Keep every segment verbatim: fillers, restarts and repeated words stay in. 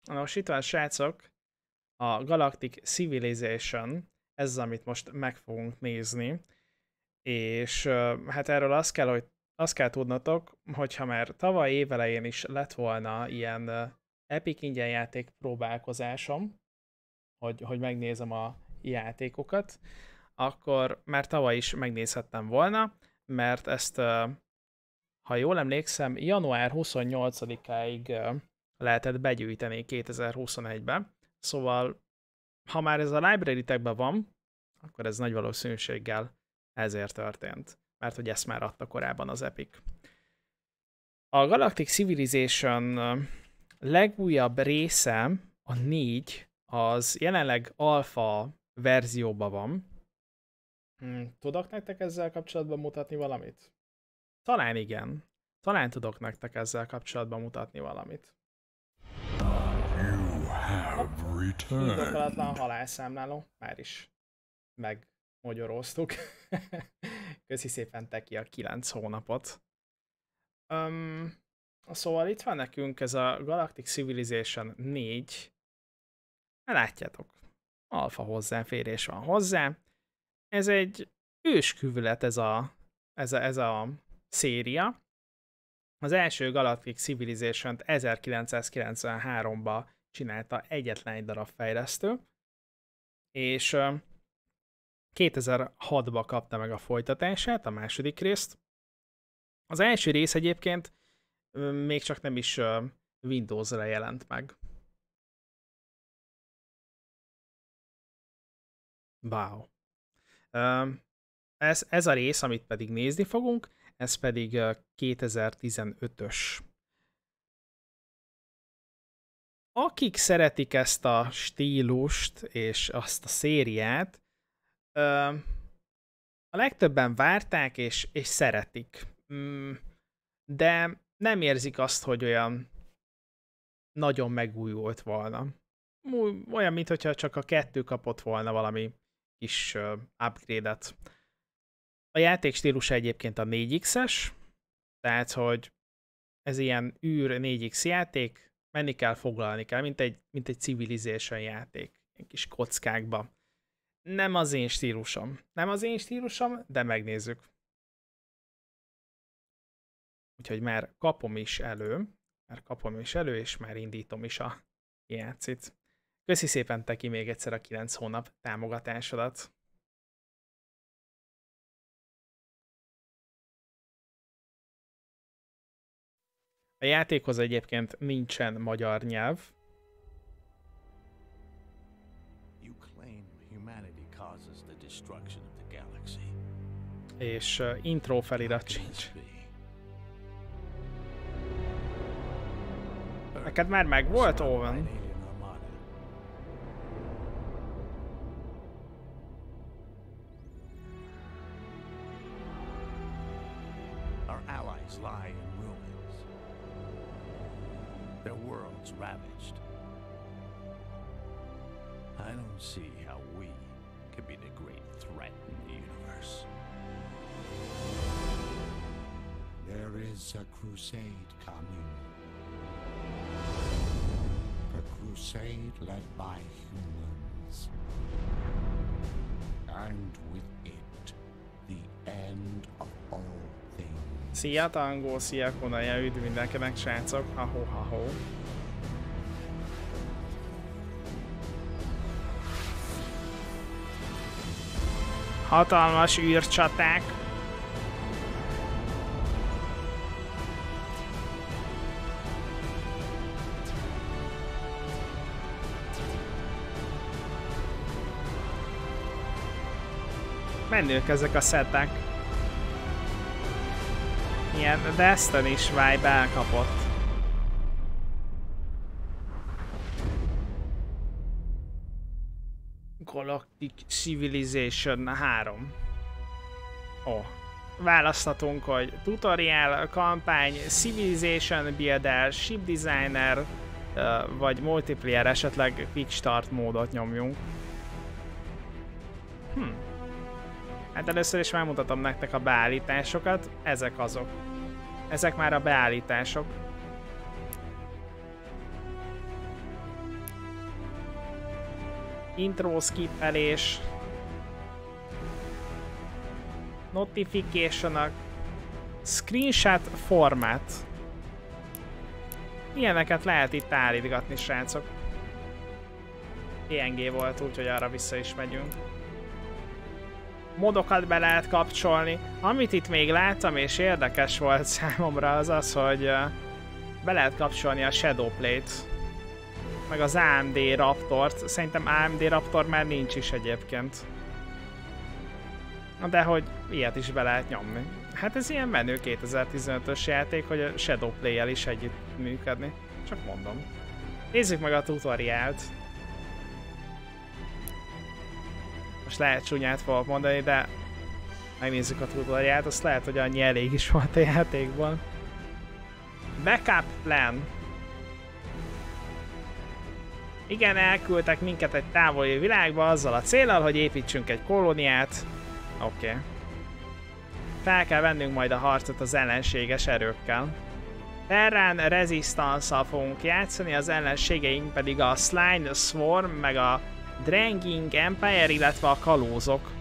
Most itt van, srácok, a Galactic Civilization, ez az, amit most meg fogunk nézni, és uh, hát erről azt kell, hogy azt kell tudnotok, hogyha már tavaly évelején is lett volna ilyen uh, Epic ingyen játék próbálkozásom, hogy, hogy megnézem a játékokat, akkor már tavaly is megnézhettem volna, mert ezt, uh, ha jól emlékszem, január huszonnyolcadikáig uh, lehetett begyűjteni kétezer-huszonegyben. Szóval, ha már ez a library tagben van, akkor ez nagy valószínűséggel ezért történt. Mert hogy ezt már adta korábban az Epic. A Galactic Civilization legújabb része, a négy, az jelenleg alfa verzióban van. Tudok nektek ezzel kapcsolatban mutatni valamit? Talán igen. Talán tudok nektek ezzel kapcsolatban mutatni valamit. Indokolatlan halálszámláló. Már is megmagyaróztuk. Köszi szépen Teki a kilenc hónapot. Um, szóval itt van nekünk ez a Galactic Civilization négy. Látjátok, alfa hozzáférés van hozzá. Ez egy ősküvület ez a, ez a, ez a széria. Az első Galactic Civilization-t ezerkilencszázkilencvenháromban csinálta egyetlen egy darab fejlesztő, és kétezer-hatban kapta meg a folytatását, a második részt. Az első rész egyébként még csak nem is Windowsra jelent meg. Wow. Ez, ez a rész, amit pedig nézni fogunk, ez pedig kétezer-tizenötös. Akik szeretik ezt a stílust és azt a szériát, a legtöbben várták és, és szeretik. De nem érzik azt, hogy olyan nagyon megújult volna. Olyan, mintha csak a kettő kapott volna valami kis upgrade-et. A játék stílusa egyébként a négy iksz-es, tehát, hogy ez ilyen űr négy iksz játék, menni kell, foglalni kell, mint egy, mint egy Civilization játék, egy kis kockákba. Nem az én stílusom. Nem az én stílusom, de megnézzük. Úgyhogy már kapom is elő, már kapom is elő, és már indítom is a játszit. Köszi szépen Teki még egyszer a kilenc hónap támogatásodat. A játékhoz egyébként nincsen magyar nyelv. És uh, intro felirat sincs. Neked már megvolt, Owen? Our allies lie in ruins. Their world's ravaged. I don't see how we can be the great threat in the universe. There is a crusade coming. A crusade led by humans. And with it, the end of all things. Szia Tangó, szia Konaja, üdv mindenkinek, srácok, ha-ho, ha-ho. Hatalmas űrcsaták. Menők ezek a szettek. Ilyen Destiny-s vibe elkapott. Galactic Civilization három. Ó. Oh. Választhatunk, hogy tutorial, kampány, Civilization Builder, Ship Designer, vagy Multiplayer, esetleg Quick Start módot nyomjunk. Hm. Hát először is megmutatom nektek a beállításokat, ezek azok. Ezek már a beállítások. intro skippelés, notification-ok, screenshot format. Ilyeneket lehet itt állítgatni, srácok. pé en gé volt, úgyhogy arra vissza is megyünk. Modokat be lehet kapcsolni. Amit itt még láttam és érdekes volt számomra az az, hogy be lehet kapcsolni a Shadowplay-t. Meg az á em dé Raptort. Szerintem á em dé Raptor már nincs is egyébként. De hogy ilyet is be lehet nyomni. Hát ez ilyen menő kétezer-tizenötös játék, hogy a Shadowplay-jel is együtt működni. Csak mondom. Nézzük meg a tutoriált. Most lehet csúnyát fogok mondani, de megnézzük a tutoriált, azt lehet, hogy annyi elég is volt a játékban. Backup plan. Igen, elküldtek minket egy távoli világba azzal a céllal, hogy építsünk egy kolóniát. Oké. Okay. Fel kell vennünk majd a harcot az ellenséges erőkkel. Terran Resistance-szal fogunk játszani, az ellenségeink pedig a Slime Swarm, meg a Dranging Empire, illetve a kalózok.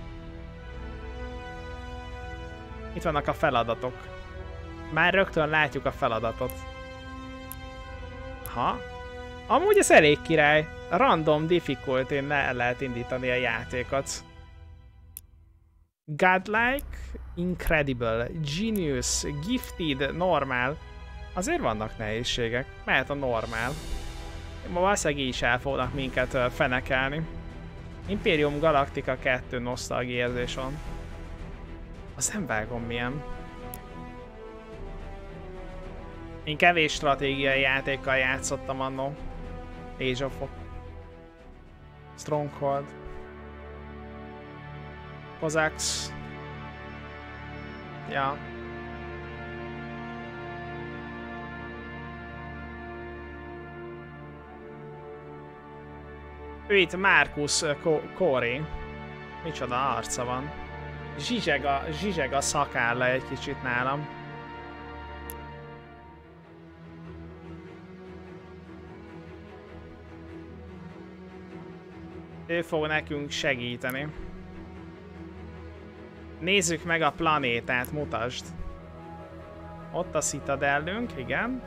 Itt vannak a feladatok. Már rögtön látjuk a feladatot. Ha? Amúgy ez elég király. Random difficulty-n le lehet indítani a játékot. Godlike, Incredible, Genius, Gifted, Normál. Azért vannak nehézségek. Mehet a normál. Ma valószínűleg is el fognak minket fenekelni. Imperium Galactica kettő nosztalgia érzés van. Azt nem vágom milyen. Én kevés stratégiai játékkal játszottam annó. Age of Stronghold. Cossacks. Ja. Ő itt Marcus Corey. Micsoda arca van. Zsizseg a, zsizseg a szakálla egy kicsit nálam. Ő fog nekünk segíteni. Nézzük meg a planétát, mutasd. Ott a Citadellünk, igen.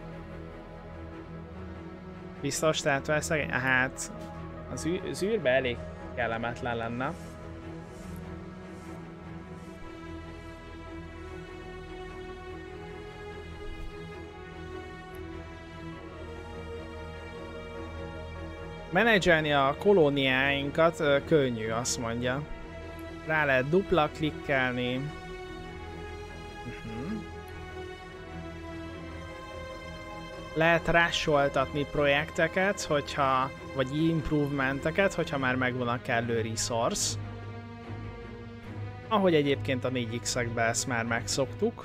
Biztos, tehát valószínűleg, hát az, ű, az űrbe elég kellemetlen lenne. Menedzselni a kolóniáinkat ö, könnyű, azt mondja. Rá lehet dupla klikkelni. Uh-huh. Lehet rásoltatni projekteket, hogyha, vagy improvementeket, hogyha már megvan a kellő resource. Ahogy egyébként a négy iksz-ekben ezt már megszoktuk.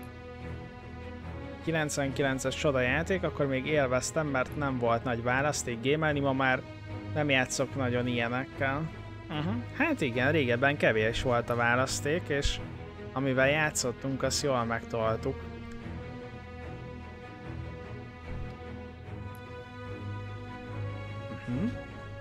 kilencvenkilences csoda játék, akkor még élveztem, mert nem volt nagy választék gémelni, ma már nem játszok nagyon ilyenekkel. Uh-huh. Hát igen, régebben kevés volt a választék, és amivel játszottunk, azt jól megtoltuk. Uh-huh.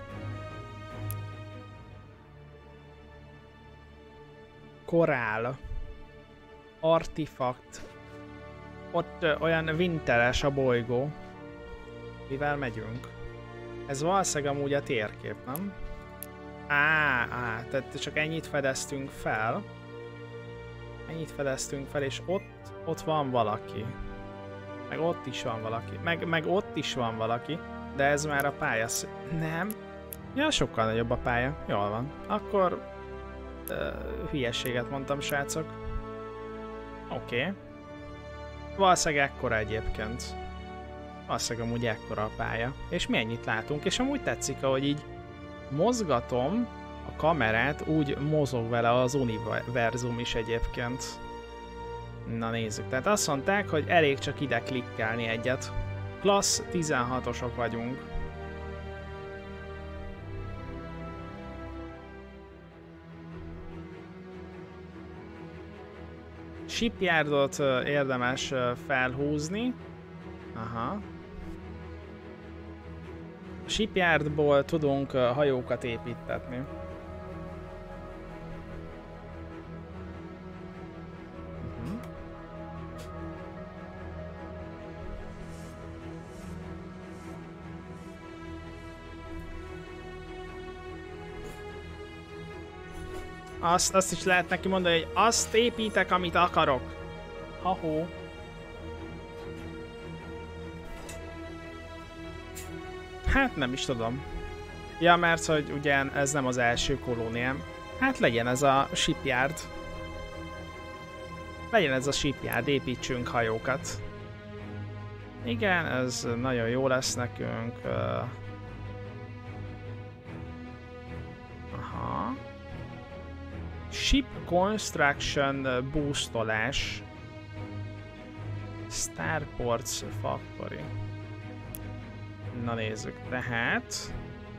Korál. Artifakt. Ott ö, olyan winteres a bolygó. Mivel megyünk? Ez valószínűleg amúgy a térkép, nem? Á, á, tehát csak ennyit fedeztünk fel. Ennyit fedeztünk fel, és ott, ott van valaki. Meg ott is van valaki. Meg, meg ott is van valaki. De ez már a pálya... Nem. Ja, sokkal nagyobb a pálya. Jól van. Akkor... Uh, hülyeséget mondtam, srácok. Oké. Okay. Valószínűleg ekkora egyébként. Valószínűleg amúgy ekkora a pálya. És mi ennyit látunk, és amúgy tetszik, ahogy így mozgatom a kamerát, úgy mozog vele az univerzum is egyébként. Na nézzük. Tehát azt mondták, hogy elég csak ide klikkelni egyet. Klassz tizenhatosok vagyunk. Shipyardot érdemes felhúzni. Aha. shipyardból tudunk uh, hajókat építetni. Uh-huh. Azt, azt is lehet neki mondani, hogy azt építek, amit akarok. Ha-hó. Hát nem is tudom. Ja, mert hogy ugye ez nem az első kolóniám. Hát legyen ez a shipyard. Legyen ez a shipyard, építsünk hajókat. Igen, ez nagyon jó lesz nekünk. Aha. Ship Construction boostolás. Starports Factory. Na nézzük, tehát...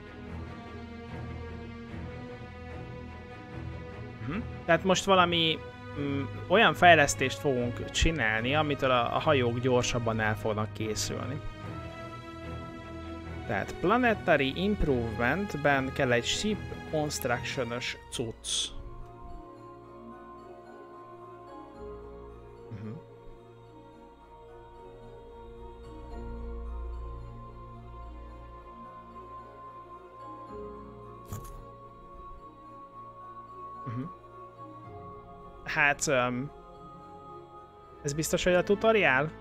Uh-huh. Tehát most valami mm, olyan fejlesztést fogunk csinálni, amitől a, a hajók gyorsabban el fognak készülni. Tehát Planetary Improvement-ben kell egy Ship Construction-ös cucc. Uh-huh. Uh-huh. Hát, um, ez biztos, hogy a tutoriál?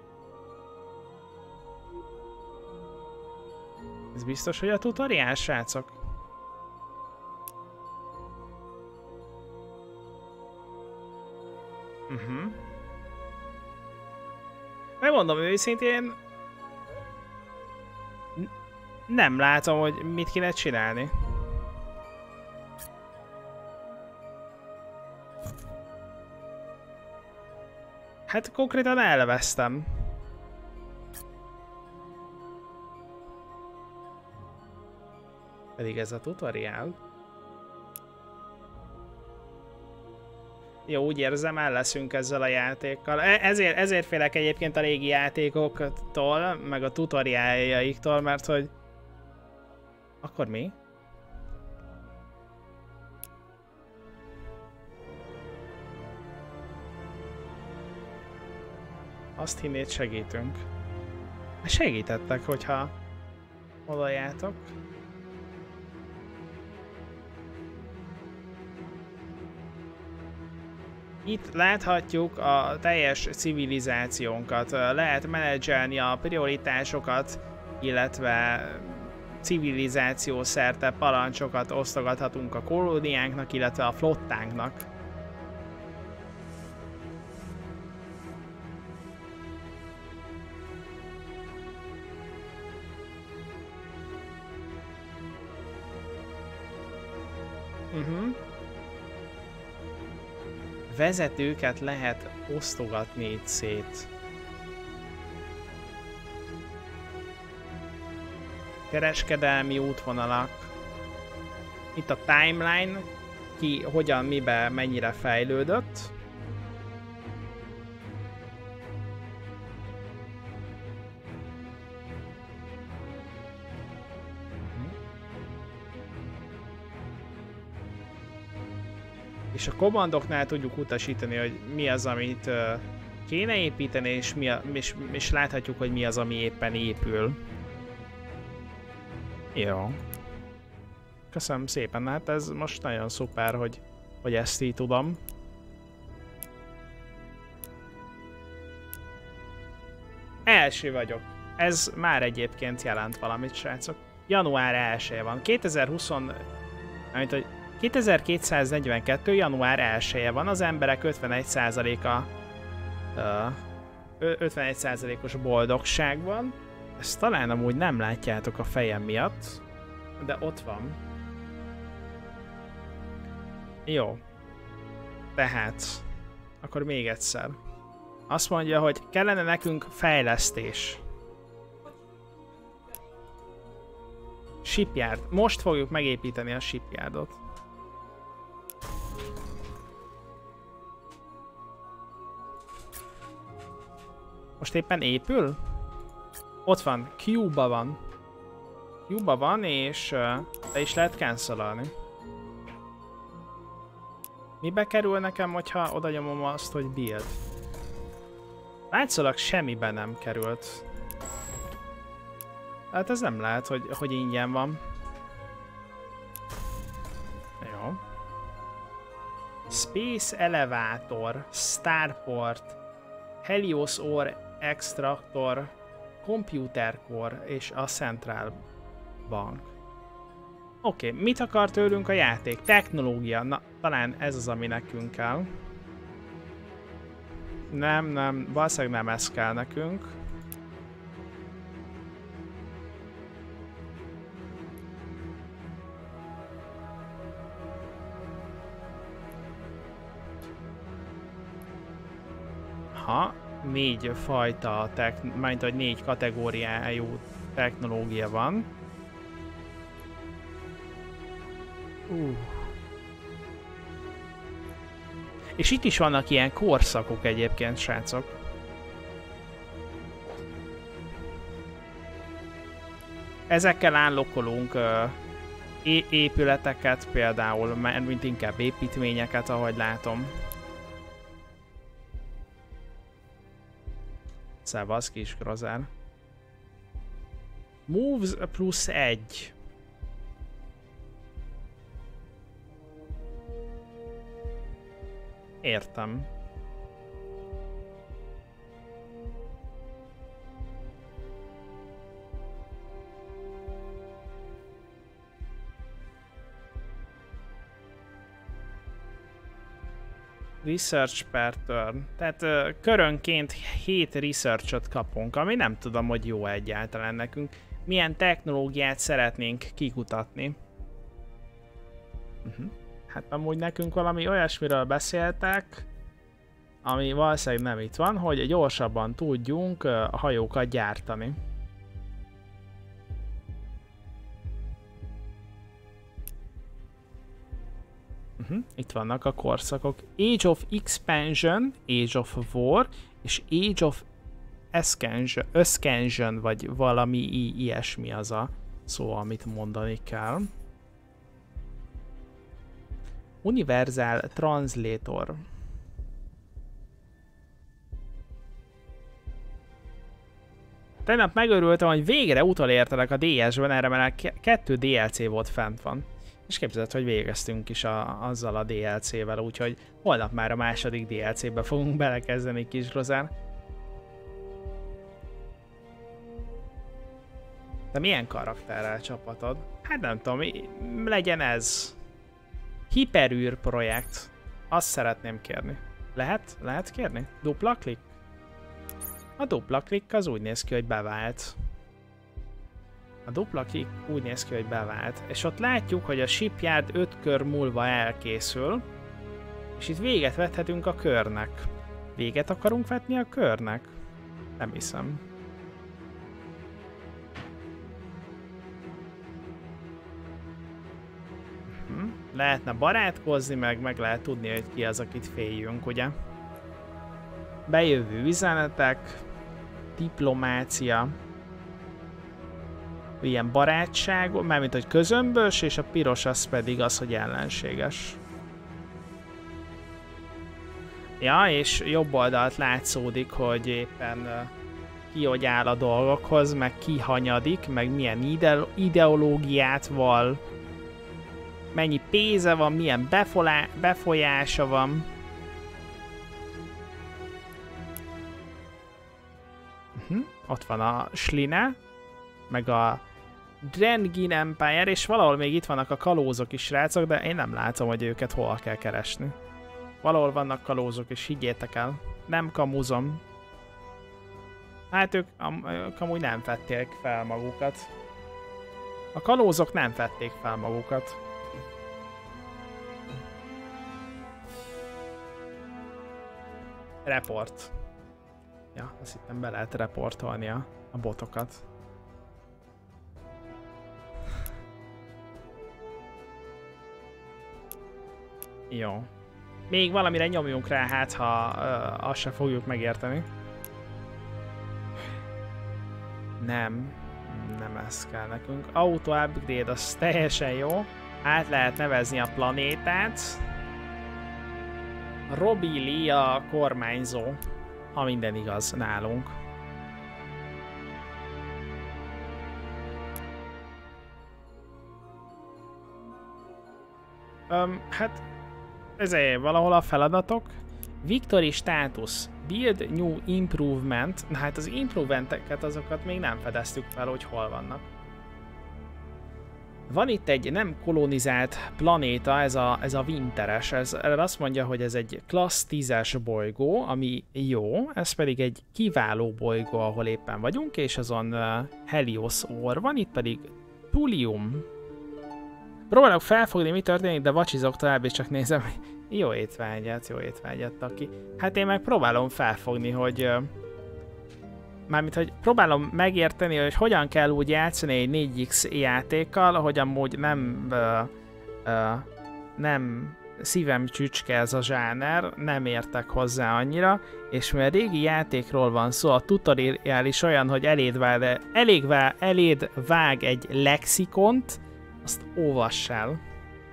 Ez biztos, hogy a tutoriál, srácok? Uh-huh. Megmondom őszintén, nem látom, hogy mit kéne csinálni. Hát konkrétan elvesztem. Pedig ez a tutoriál. Jó, úgy érzem, el leszünk ezzel a játékkal. Ezért, ezért félek egyébként a régi játékoktól, meg a tutoriáljaiktól, mert hogy... Akkor mi? Azt hinnéd, segítünk. Segítettek, hogyha odajátok. Itt láthatjuk a teljes civilizációnkat. Lehet menedzselni a prioritásokat, illetve civilizáció szerte parancsokat osztogathatunk a kolóniánknak, illetve a flottánknak. Uh-huh. Vezetőket lehet osztogatni itt szét. Kereskedelmi útvonalak. Itt a timeline, ki hogyan, mibe, mennyire fejlődött. És a kommandoknál tudjuk utasítani, hogy mi az, amit uh, kéne építeni, és, mi a, és, és láthatjuk, hogy mi az, ami éppen épül. Jó. Köszönöm szépen, hát ez most nagyon szuper, hogy, hogy ezt így tudom. Első vagyok. Ez már egyébként jelent valamit, srácok. január elseje van. kétezer-húsz... Amit, hogy kétezer-kétszáznegyvenkettő. január elseje van, az emberek ötvenegy százaléka ötvenegy százalékos boldogság van. Ezt talán amúgy nem látjátok a fejem miatt, de ott van. Jó. Tehát, akkor még egyszer. Azt mondja, hogy kellene nekünk fejlesztés. Shipyard. Most fogjuk megépíteni a shipyardot. Most éppen épül? Ott van, Q-ba van. Juba van, és uh, le is lehet cancelolni. Mibe kerül nekem, hogyha oda nyomom azt, hogy build? Látszólag semmiben nem került. Hát ez nem lehet, hogy, hogy ingyen van. Jó. Space Elevator, Starport, Helios Ore Extractor, Computer Core és a Central Bank. Oké, okay, mit akar tőlünk a játék? Technológia. Na, talán ez az, ami nekünk kell. Nem, nem, valószínűleg nem ez kell nekünk. Ha négy fajta, majd hogy négy kategóriájú technológia van. Uh. És itt is vannak ilyen korszakok egyébként, srácok. Ezekkel állokkolunk uh, épületeket például, mint inkább építményeket, ahogy látom. Szevasz, kis grozár. Moves plusz egy. Értem. Research per turn. Tehát uh, körönként hét researchot kapunk, ami nem tudom, hogy jó egyáltalán nekünk. Milyen technológiát szeretnénk kikutatni. Uh-huh. Hát amúgy nekünk valami olyasmiről beszéltek, ami valószínűleg nem itt van, hogy gyorsabban tudjunk uh, hajókat gyártani. Uh-huh. Itt vannak a korszakok. Age of Expansion, Age of War és Age of Ascension, vagy valami ilyesmi az a szó, amit mondani kell. Universal Translator. Tegnap megörültem, hogy végre utolértelek a dé es-ben, erre mert kettő dé el cé volt fent van. És képzeld, hogy végeztünk is a, azzal a dé el cé-vel, úgyhogy holnap már a második dé el cé-be fogunk belekezdeni, kis grozán. De milyen karakterrel csapatod? Hát nem tudom, legyen ez. Hiperűr projekt. Azt szeretném kérni. Lehet? Lehet kérni? Dupla klik? A dupla klik az úgy néz ki, hogy bevált. A dupla klik úgy néz ki, hogy bevált. És ott látjuk, hogy a shipyard öt kör múlva elkészül. És itt véget vethetünk a körnek. Véget akarunk vetni a körnek? Nem hiszem. Hm. Lehetne barátkozni, meg meg lehet tudni, hogy ki az, akit féljünk, ugye? Bejövő üzenetek, diplomácia, ilyen barátság, mármint hogy közömbös, és a piros az pedig az, hogy ellenséges. Ja, és jobb oldalt látszódik, hogy éppen uh, ki hogy áll a dolgokhoz, meg ki hanyadik, meg milyen ide ideológiát val, mennyi pénze van, milyen befolyása van. Uh-huh. Ott van a Schline, meg a Drengin Empire, és valahol még itt vannak a kalózok is, srácok, de én nem látom, hogy őket hol kell keresni. Valahol vannak kalózok, és higgyétek el, nem kamuzom. Hát ők, am, ők amúgy nem fedték fel magukat. A kalózok nem fedték fel magukat. Report. Ja, azt hittem be lehet reportolni a, a botokat. Jó. Még valamire nyomjunk rá, hát ha uh, azt se fogjuk megérteni. Nem. Nem ez kell nekünk. Auto upgrade, az teljesen jó. Át lehet nevezni a planétát. Robbie Lee a kormányzó, ha minden igaz nálunk. Um, hát ezért valahol a feladatok. Victory status. Build new improvement. Na hát az improvementeket azokat még nem fedeztük fel, hogy hol vannak. Van itt egy nem kolonizált planéta, ez a, ez a Winteres. Ez azt mondja, hogy ez egy klassz tízes bolygó, ami jó. Ez pedig egy kiváló bolygó, ahol éppen vagyunk, és azon uh, Helios orr van, itt pedig Thulium. Próbálok felfogni, mi történik, de vacsizok tovább, és csak nézem. Jó étvágyat, jó étvágyat, Taki. Hát én meg próbálom felfogni, hogy... Uh, mármint, hogy próbálom megérteni, hogy hogyan kell úgy játszani egy négy X játékkal, hogy amúgy nem... Uh, uh, nem szívem csücske ez a zsáner, nem értek hozzá annyira, és mivel régi játékról van szó, a tutorial is olyan, hogy eléd vág, elég vág, eléd vág egy lexikont, azt olvass el.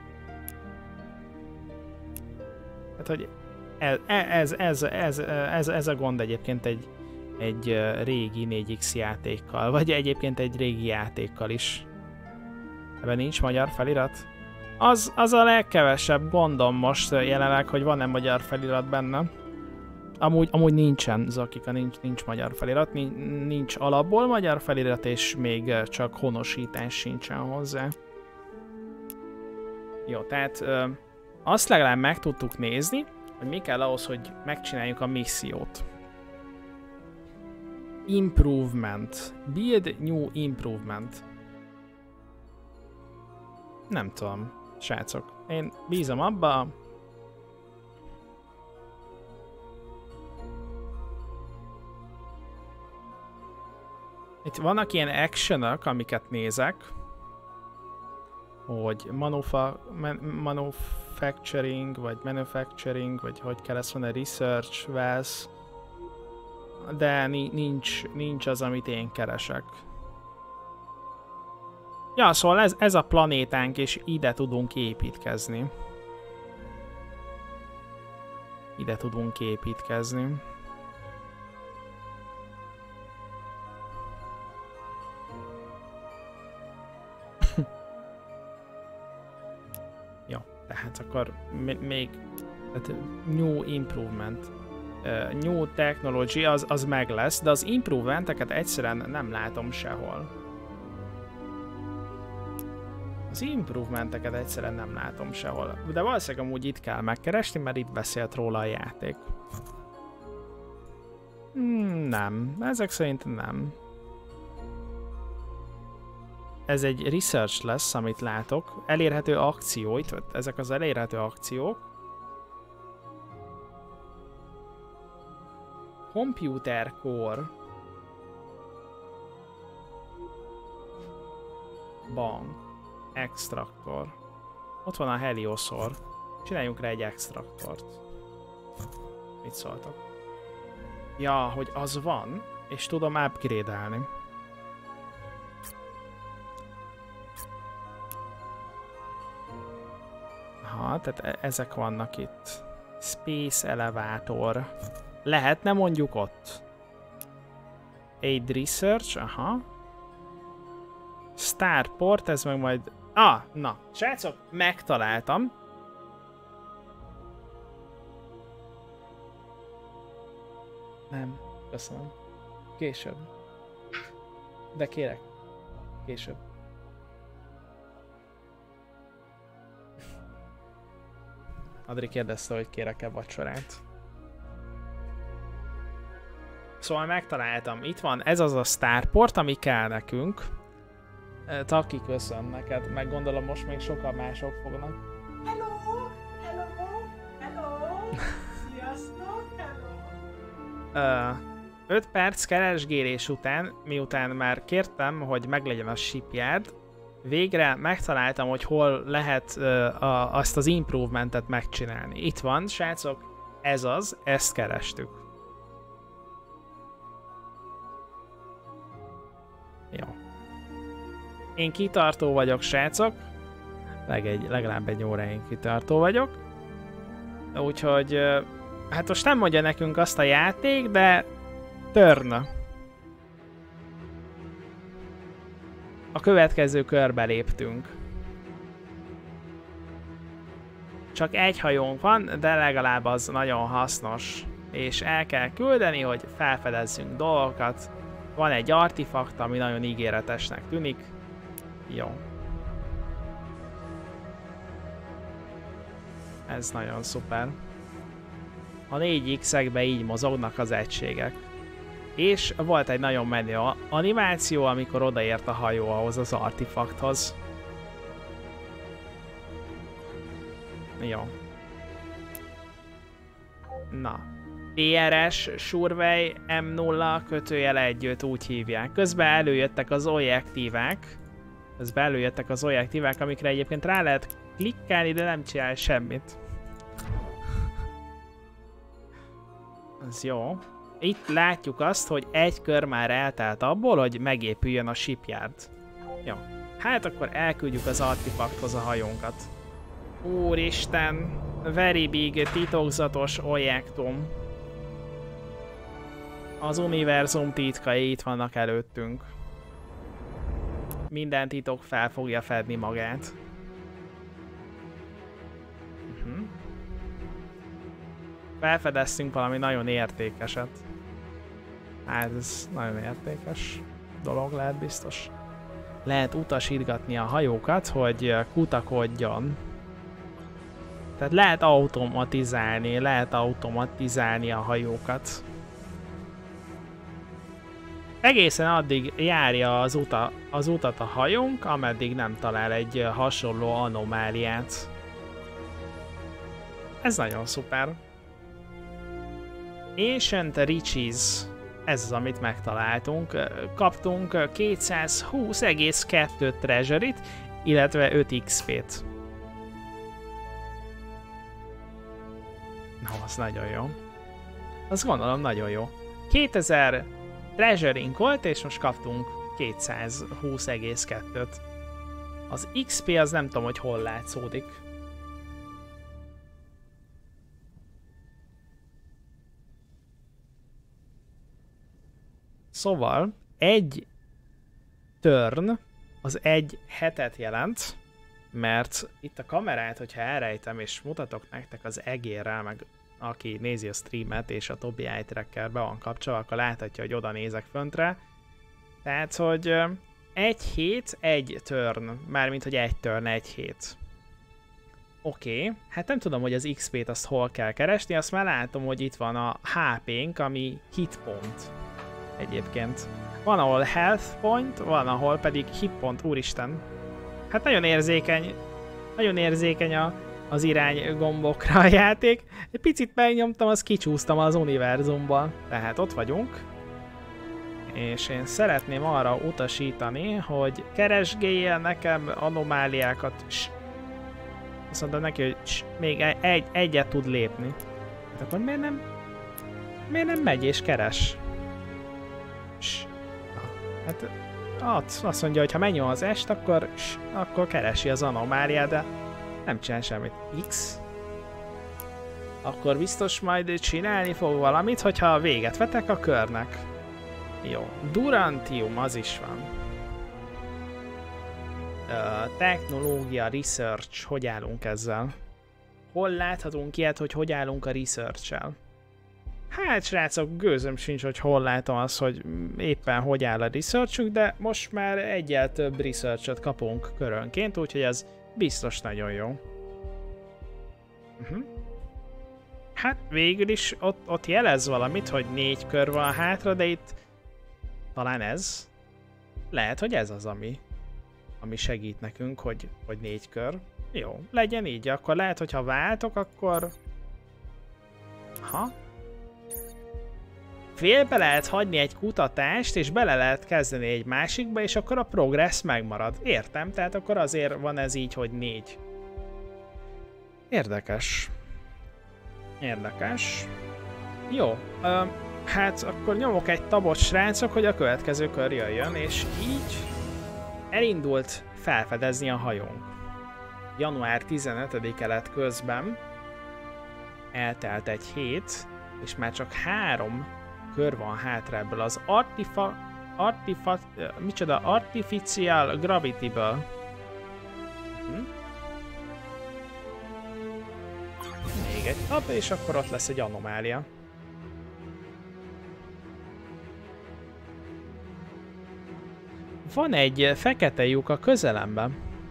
Hát, hogy ez, ez, ez, ez, ez, ez a gond egyébként egy, egy régi négy X játékkal, vagy egyébként egy régi játékkal is. Ebben nincs magyar felirat? Az, az a legkevesebb gondom most jelenleg, hogy van-e magyar felirat benne. Amúgy, amúgy nincsen, Zakika, nincs, nincs magyar felirat, nincs alapból magyar felirat, és még csak honosítás sincsen hozzá. Jó, tehát ö, azt legalább meg tudtuk nézni, hogy mi kell ahhoz, hogy megcsináljuk a missziót. Improvement. Build new improvement. Nem tudom, srácok. Én bízom abba. Itt vannak ilyen actionok, amiket nézek. Hogy manufa, man, manufacturing, vagy manufacturing, vagy hogy kell ezt mondani, research, wells. De nincs, nincs az, amit én keresek. Ja, szóval ez, ez a planétánk, és ide tudunk építkezni. Ide tudunk építkezni. Jó, tehát akkor még tehát new improvement. Uh, new technology az, az meg lesz, de az improvementeket egyszerűen nem látom sehol. Az improvementeket egyszerűen nem látom sehol. De valószínűleg amúgy itt kell megkeresni, mert itt beszélt róla a játék. Hmm, nem. Ezek szerint nem. Ez egy research lesz, amit látok. Elérhető akció, itt ezek az elérhető akciók. Computer Core. Bank. Extraktor. Ott van a Heliosor. Csináljunk rá egy extraktort. Mit szóltak? Ja, hogy az van, és tudom upgrade-elni. Aha, tehát ezek vannak itt. Space Elevator. Lehetne mondjuk ott. Aid Research, aha. Starport, ez meg majd... Ah, na, srácok, megtaláltam. Nem, köszönöm. Később. De kérek, később. Adri kérdezte, hogy kérek-e vacsorát. Szóval megtaláltam. Itt van, ez az a Starport, ami kell nekünk. Taki, köszön neked. Meg gondolom most még sokan mások fognak. Hello! Hello! Hello! Sziasztok! Hello! öt perc keresgélés után, miután már kértem, hogy meglegyen a shipyard, végre megtaláltam, hogy hol lehet uh, a, azt az improvementet megcsinálni. Itt van, srácok, ez az, ezt kerestük. Jó. Én kitartó vagyok, srácok. Leg egy, legalább egy óra én kitartó vagyok. Úgyhogy, hát most nem mondja nekünk azt a játék, de turn. A következő körbe léptünk. Csak egy hajónk van, de legalább az nagyon hasznos. És el kell küldeni, hogy felfedezzünk dolgokat. Van egy artefakt, ami nagyon ígéretesnek tűnik. Jó. Ez nagyon szuper. A négy X-ekben így mozognak az egységek. És volt egy nagyon menő animáció, amikor odaért a hajó ahhoz az artefakthoz. Jó. Na. té er es Survey em nulla kötőjel együtt úgy hívják. Közben előjöttek az objektívák. Közben előjöttek az objektívák, amikre egyébként rá lehet klikkelni, de nem csinál semmit. Ez jó. Itt látjuk azt, hogy egy kör már eltelt abból, hogy megépüljön a shipyard. Jó. Hát akkor elküldjük az artefakthoz a hajónkat. Úristen! Very big, titokzatos objektum. Az univerzum titkai itt vannak előttünk. Minden titok fel fogja fedni magát. Uh-huh. Felfedeztünk valami nagyon értékeset. Hát ez nagyon értékes dolog lehet biztos. Lehet utasítgatni a hajókat, hogy kutakodjon. Tehát lehet automatizálni, lehet automatizálni a hajókat. Egészen addig járja az, uta, az utat a hajónk, ameddig nem talál egy hasonló anomáliát. Ez nagyon szuper. Ancient Riches. Ez az, amit megtaláltunk. Kaptunk kétszázhúsz egész kettő treasury-t, illetve öt iksz pét. Na, az nagyon jó. Azt gondolom nagyon jó. kétezer treasury-ink volt, és most kaptunk kétszázhúsz egész kettőt. Az iksz pé az nem tudom, hogy hol látszódik. Szóval egy turn az egy hetet jelent, mert itt a kamerát, hogyha elrejtem és mutatok nektek az egérrel, meg aki nézi a streamet és a Tobii Eye Tracker be van kapcsolva, akkor láthatja, hogy oda nézek föntre. Tehát, hogy egy hét, egy turn, mármint, hogy egy turn, egy hét. Oké, okay. Hát nem tudom, hogy az iksz pét azt hol kell keresni, azt már látom, hogy itt van a há pénk, ami hit pont. Egyébként. Van, ahol health point, van, ahol pedig hit pont, úristen. Hát nagyon érzékeny, nagyon érzékeny a, az irány gombokra a játék. Egy picit megnyomtam, azt kicsúsztam az univerzumban. Tehát ott vagyunk. És én szeretném arra utasítani, hogy keresgéljél nekem anomáliákat. Ss. Azt mondtam neki, hogy ss, még egy, egyet tud lépni. Hát akkor miért nem, miért nem megy és keres? Ss. Hát azt mondja, hogy ha megnyom az est, akkor, ss, akkor keresi az anomáliát, de nem csinál semmit. X. Akkor biztos majd csinálni fog valamit, hogyha véget vetek a körnek. Jó. Durantium, az is van. Uh, technológia, research, hogy állunk ezzel? Hol láthatunk ilyet, hogy hogy állunk a research-el? Hát srácok, gőzöm sincs, hogy hol látom azt, hogy éppen hogy áll a researchünk, de most már egyel több research-ot kapunk körönként, úgyhogy ez biztos nagyon jó. Uh-huh. Hát végül is ott, ott jelez valamit, hogy négy kör van hátra, de itt talán ez. Lehet, hogy ez az, ami, ami segít nekünk, hogy, hogy négy kör. Jó, legyen így. Akkor lehet, hogy ha váltok, akkor... Ha? Félbe lehet hagyni egy kutatást, és bele lehet kezdeni egy másikba, és akkor a progress megmarad. Értem, tehát akkor azért van ez így, hogy négy. Érdekes. Érdekes. Jó. Ö, hát akkor nyomok egy tabot, srácok, hogy a következő kör jöjjön, és így elindult felfedezni a hajónk. január tizenötödike lett közben, eltelt egy hét, és már csak három kör van hátra ebből az artifa, artifa, micsoda, Artificial Gravity-ből. Hm? Még egy nap, és akkor ott lesz egy anomália. Van egy fekete lyuk a közelemben.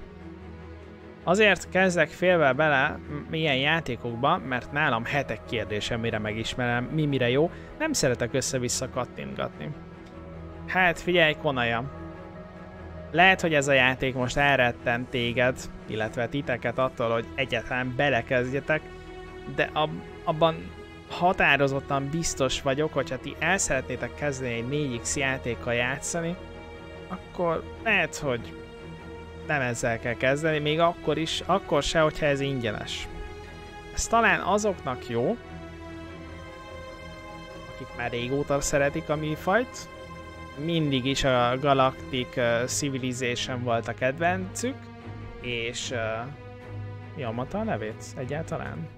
Azért kezdek félve bele ilyen játékokba, mert nálam hetek kérdése, mire megismerem, mi mire jó, nem szeretek össze-vissza kattintgatni. Hát figyelj, Konaja. Lehet, hogy ez a játék most elretten téged, illetve titeket attól, hogy egyáltalán belekezdjetek, de ab abban határozottan biztos vagyok, hogyha ti el szeretnétek kezdeni egy négy iksz játékkal játszani, akkor lehet, hogy nem ezzel kell kezdeni, még akkor is, akkor se, hogyha ez ingyenes. Ez talán azoknak jó, akik már régóta szeretik a műfajt, mindig is a Galactic Civilization volt a kedvencük, és uh, jól mondta a nevét egyáltalán?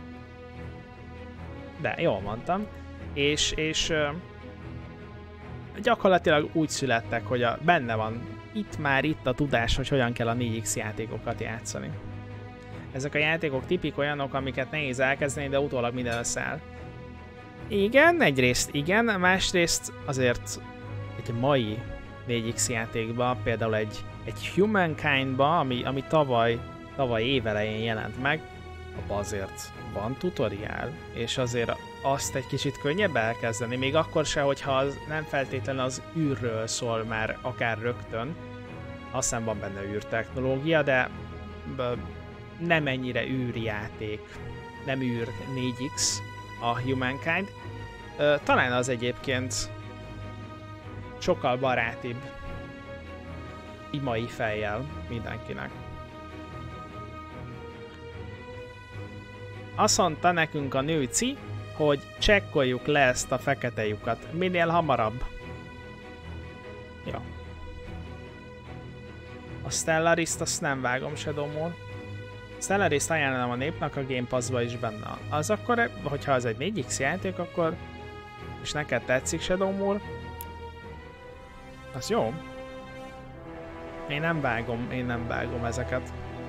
De jól mondtam, és, és uh, gyakorlatilag úgy születtek, hogy a, benne van itt már itt a tudás, hogy hogyan kell a négy iksz játékokat játszani. Ezek a játékok tipik olyanok, amiket nehéz elkezdeni, de utólag minden összeáll. Igen, egyrészt igen, másrészt azért egy mai négy iksz játékban, például egy, egy Humankind-ba, ami, ami tavaly, tavaly évelején jelent meg, abban azért van tutoriál, és azért azt egy kicsit könnyebb elkezdeni, még akkor se, hogyha az nem feltétlenül az űrről szól már akár rögtön, aztán van benne űrtechnológia, de nem ennyire űrjáték, nem űr négy iksz a Humankind. Talán az egyébként sokkal barátibb így mai fejjel mindenkinek. Azt mondta nekünk a nőci, hogy csekkoljuk le ezt a fekete lyukat minél hamarabb. Ja. A Stellaris-t azt nem vágom, Shadowmore. Stellaris-t ajánlom a népnek, a Game Pass-ba is benne. Az akkor, hogyha az egy négy iksz játék, akkor és neked tetszik, Shadowmore, az jó. Én nem vágom, én nem vágom ezeket.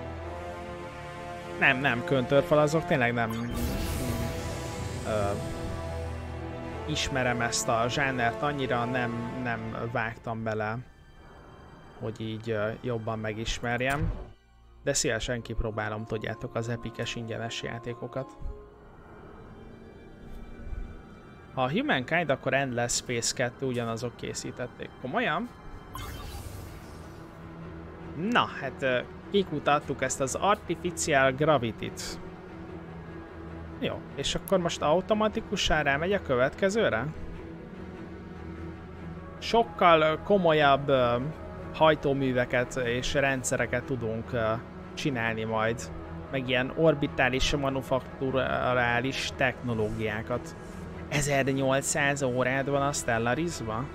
Nem, nem, köntörfal, azok tényleg nem ö, ismerem ezt a zsánert annyira, nem, nem vágtam bele, hogy így ö, jobban megismerjem. De szívesen kipróbálom, tudjátok, az epikes ingyenes játékokat. Ha a Humankind, akkor Endless Space kettő ugyanazok készítették. Komolyan? Na, hát kikutattuk ezt az Artificial Gravity-t. Jó, és akkor most automatikusan rámegy a következőre? Sokkal komolyabb uh, hajtóműveket és rendszereket tudunk uh, csinálni majd. Meg ilyen orbitális manufakturális technológiákat. ezernyolcszáz órád van a Stellaris-ban?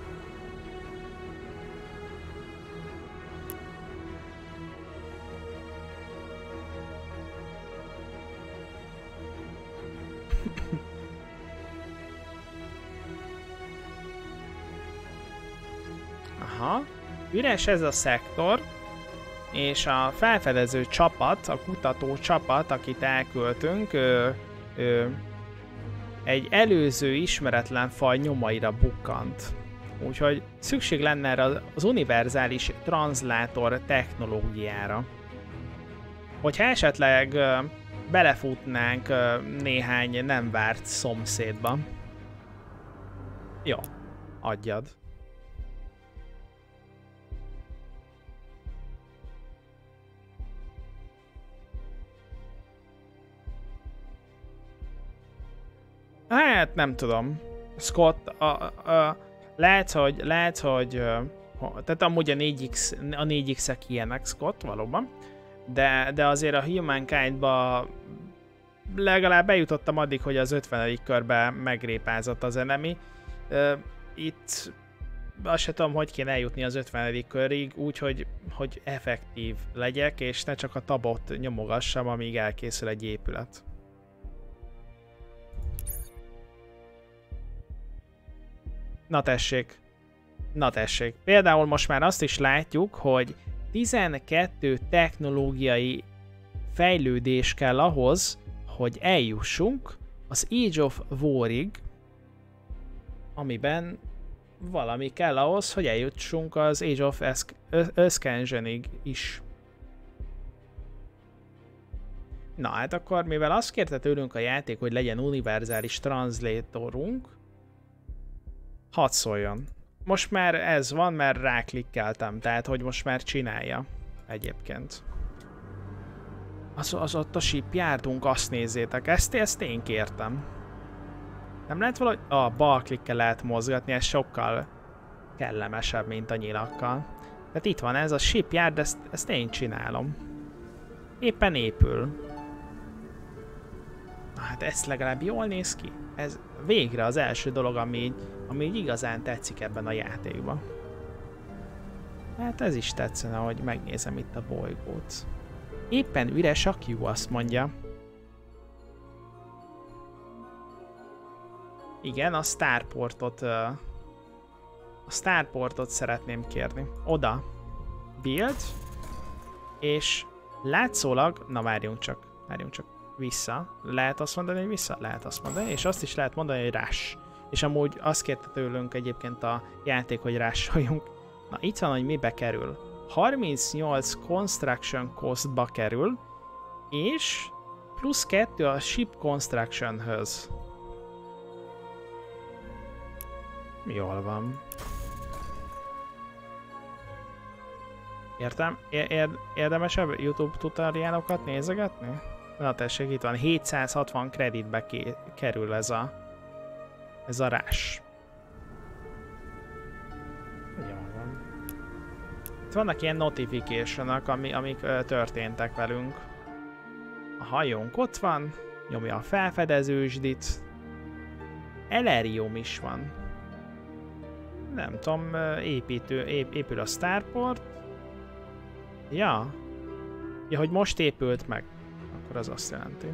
Aha, üres ez a szektor, és a felfedező csapat, a kutató csapat, akit elküldtünk, ő, ő, egy előző ismeretlen faj nyomaira bukkant. Úgyhogy szükség lenne erre az univerzális transzlátor technológiára. Hogyha esetleg uh, belefutnánk uh, néhány nem várt szomszédba. Jó, adjad. Hát nem tudom. Scott, a, a, lehet, hogy, lehet, hogy, a, tehát amúgy a négy iksz, a négy iksz-ek ilyenek, Scott, valóban, de, de azért a Humankind-ba legalább bejutottam addig, hogy az ötvenedik körbe megrépázott az enemy. Itt azt se tudom, hogy kéne eljutni az ötvenedik körig, úgyhogy hogy effektív legyek, és ne csak a tabot nyomogassam, amíg elkészül egy épület. Na tessék. Na tessék. Például most már azt is látjuk, hogy tizenkettő technológiai fejlődés kell ahhoz, hogy eljussunk az Age of War-ig, amiben valami kell ahhoz, hogy eljussunk az Age of Ascension-ig is. Na hát akkor, mivel azt kérte tőlünk a játék, hogy legyen univerzális translatorunk, hadd szóljon. Most már ez van, mert ráklikkeltem, tehát hogy most már csinálja egyébként. Az, az ott a shipyardunk, azt nézzétek, ezt, ezt én kértem. Nem lehet valahogy... A bal klikkel lehet mozgatni, ez sokkal kellemesebb, mint a nyilakkal. Tehát itt van ez a shipyard, ezt, ezt én csinálom. Éppen épül. Na hát ez legalább jól néz ki. Ez végre az első dolog, ami, ami igazán tetszik ebben a játékban. Hát ez is tetszene, hogy megnézem itt a bolygót. Éppen üres a Q, azt mondja. Igen, a Starportot, a Starportot szeretném kérni. Oda. Build. És látszólag, na várjunk csak, várjunk csak, vissza. Lehet azt mondani, hogy vissza? Lehet azt mondani, és azt is lehet mondani, hogy rush. És amúgy azt kérte tőlünk egyébként a játék, hogy rusholjunk. Na itt van, hogy mibe kerül. harmincnyolc construction costba kerül, és plusz kettő a ship constructionhöz. Jól van. Értem? Ér érdemesebb YouTube tutoriálokat nézegetni? Na tessék, itt van, hétszázhatvan kreditbe kerül ez a ez a rush. Jól van. Itt vannak ilyen notification-ok, ami, amik ö, történtek velünk. A hajónk ott van, nyomja a felfedezősdit. Elerium is van. Nem tudom, építő, ép, épül a Starport. Ja. Ja, hogy most épült meg. Akkor az azt jelenti.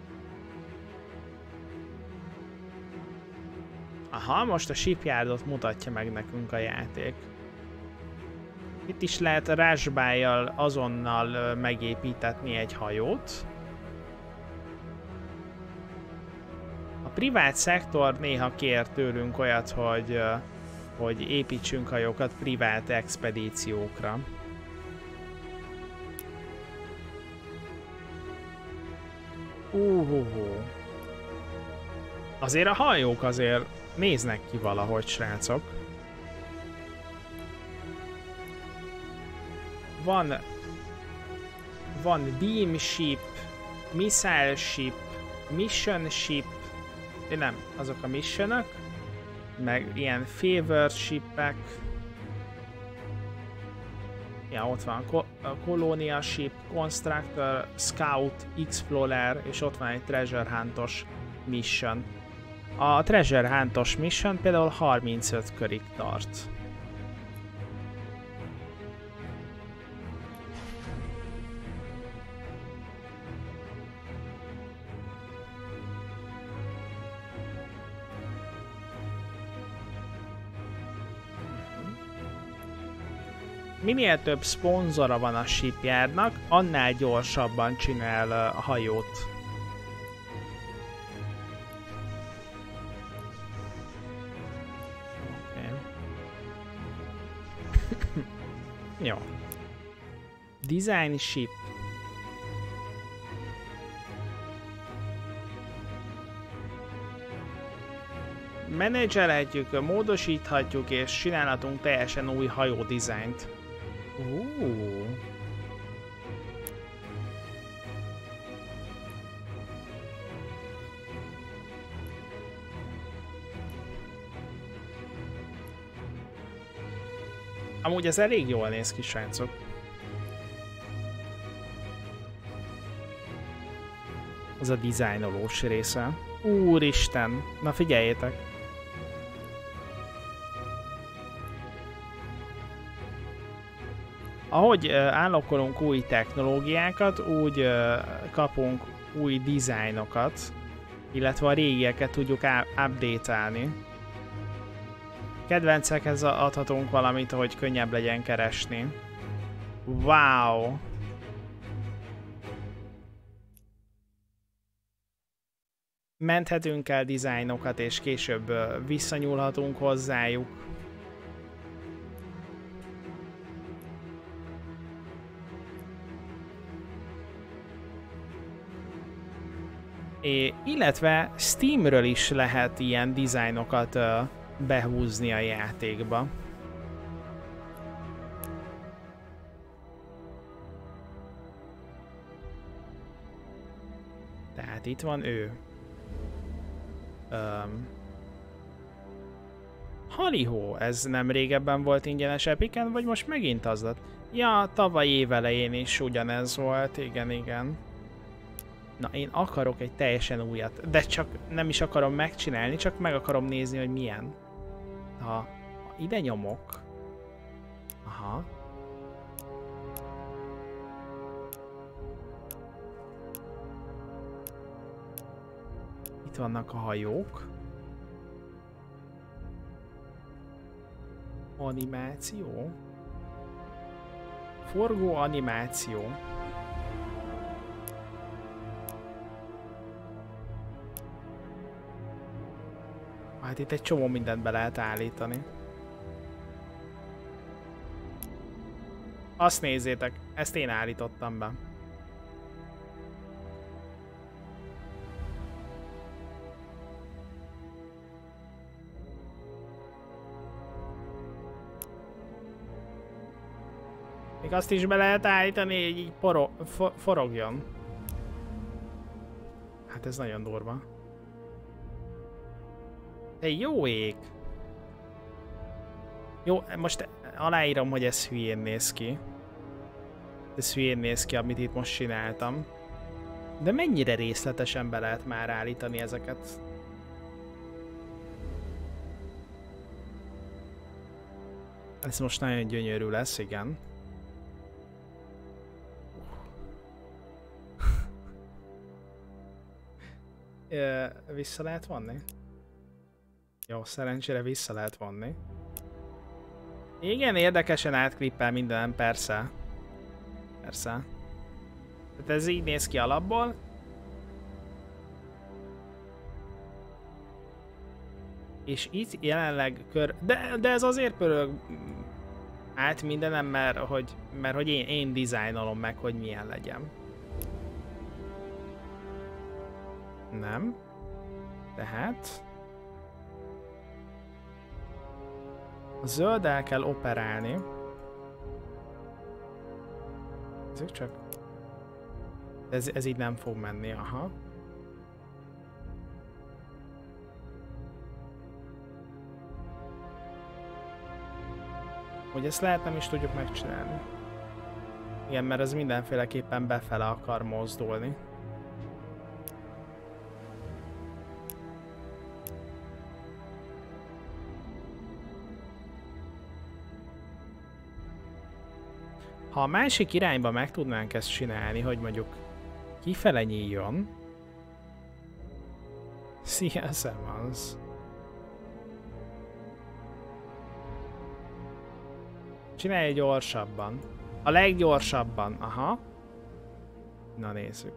Aha, most a shipyardot mutatja meg nekünk a játék. Itt is lehet rush-buy-jal azonnal megépítetni egy hajót. A privát szektor néha kér tőlünk olyat, hogy, hogy építsünk hajókat privát expedíciókra. Uhuhu. Azért a hajók azért néznek ki valahogy, srácok. Van... Van beam ship, missile ship, mission ship, de nem, azok a missionök, meg ilyen favored shipek. Ja, ott van a Colonial Ship, Constructor, Scout, Explorer, és ott van egy Treasure Hunt-os mission. A Treasure Hunt-os mission például harmincöt körig tart. Minél több szponzora van a shipyardnak, annál gyorsabban csinál a hajót. Okay. Jó. Design ship. Menedzselhetjük, módosíthatjuk és csinálhatunk teljesen új hajó dizájnt. Uh. Amúgy ez elég jól néz ki, srácok. Az a dizájnolós része. Úristen! Na figyeljétek! ahogy állokolunk új technológiákat, úgy kapunk új dizájnokat, illetve a régieket tudjuk update-álni. Kedvencekhez adhatunk valamit, hogy könnyebb legyen keresni. Wow! Menthetünk el dizájnokat, és később visszanyúlhatunk hozzájuk. É, illetve Steamről is lehet ilyen dizájnokat uh, behúzni a játékba. Tehát itt van ő. Um, Halihó, ez nem régebben volt ingyenes Epiken, vagy most megint az lett? Ja, tavaly évelején is ugyanez volt, igen, igen. Na, én akarok egy teljesen újat, de csak nem is akarom megcsinálni, csak meg akarom nézni, hogy milyen. Ha, ha ide nyomok... Aha. Itt vannak a hajók. Animáció. Forgó animáció. Hát itt egy csomó mindent be lehet állítani. Azt nézzétek, ezt én állítottam be. Még azt is be lehet állítani, hogy így poro, for, forogjon. Hát ez nagyon durva. De jó ég! Jó, most aláírom, hogy ez hülyén néz ki. Ez hülyén néz ki, amit itt most csináltam. De mennyire részletesen be lehet már állítani ezeket? Ez most nagyon gyönyörű lesz, igen. Vissza lehet vonni? Jó, szerencsére vissza lehet vonni. Igen, érdekesen átklippel minden, persze. Persze. Tehát ez így néz ki alapból. És itt jelenleg kör... De, de ez azért pörög át mindenem, mert hogy, mert, hogy én, én dizájnolom meg, hogy milyen legyen. Nem. Tehát... A zölddel kell operálni. Ezek csak... Ez, ez így nem fog menni, aha. Hogy ezt lehet, nem is tudjuk megcsinálni. Igen, mert ez mindenféleképpen befele akar mozdulni. Ha a másik irányba meg tudnánk ezt csinálni, hogy mondjuk kifele nyíljon. Szia, Szemansz. Csinálj gyorsabban. A leggyorsabban, aha. Na nézzük.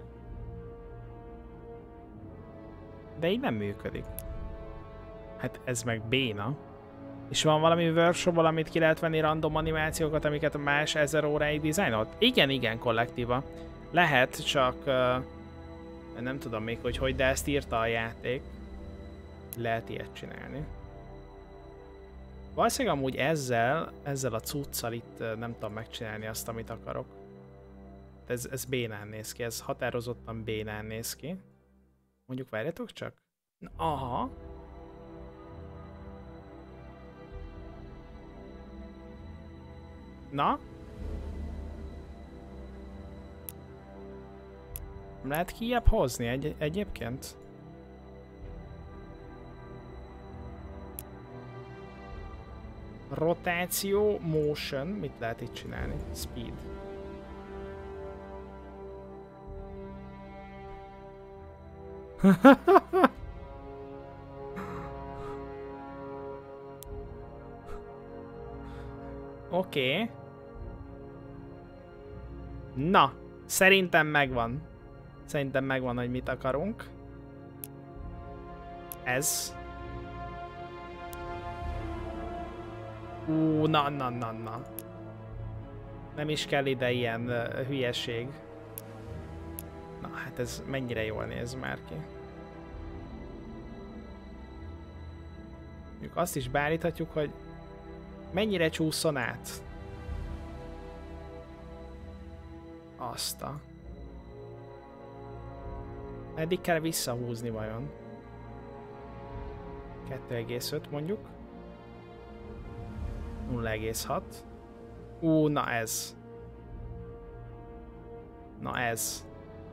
De így nem működik. Hát ez meg béna. És van valami workshop-ból, amit ki lehet venni random animációkat, amiket más ezer óráig dizájnolt? Igen, igen, kollektíva. Lehet, csak uh, nem tudom még, hogy hogy, de ezt írta a játék. Lehet ilyet csinálni. Valószínűleg amúgy ezzel, ezzel a cuccal itt uh, nem tudom megcsinálni azt, amit akarok. Ez, ez bénán néz ki, ez határozottan bénán néz ki. Mondjuk várjatok csak. Aha. Na? Lehet kijebb hozni egy egyébként? rotáció, motion, mit lehet itt csinálni? Speed. Oké. Okay. Na, szerintem megvan. Szerintem megvan, hogy mit akarunk. Ez. Ú, na, na, na, na. Nem is kell ide ilyen uh, hülyeség. Na, hát ez mennyire jól néz már ki. Mondjuk azt is beállíthatjuk, hogy mennyire csúszson át. Azt a... Eddig kell visszahúzni vajon? kettő egész öt mondjuk. nulla egész hat. Ú, na ez. Na ez.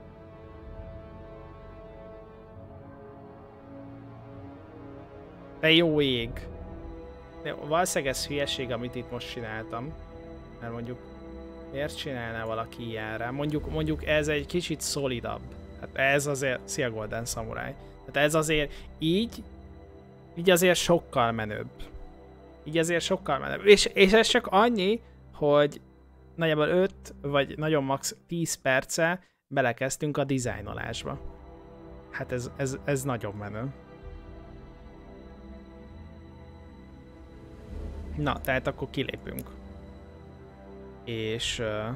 De jó ég. De valószínűleg ez hülyeség, amit itt most csináltam. Mert mondjuk miért csinálná valaki ilyenre? Mondjuk, mondjuk ez egy kicsit szolidabb. Hát ez azért... Szia Golden Samurai. Hát ez azért így... Így azért sokkal menőbb. Így azért sokkal menőbb. És, és ez csak annyi, hogy nagyjából öt vagy nagyon max. tíz perce belekezdtünk a dizájnolásba. Hát ez, ez, ez nagyon menő. Na, tehát akkor kilépünk. És... Uh,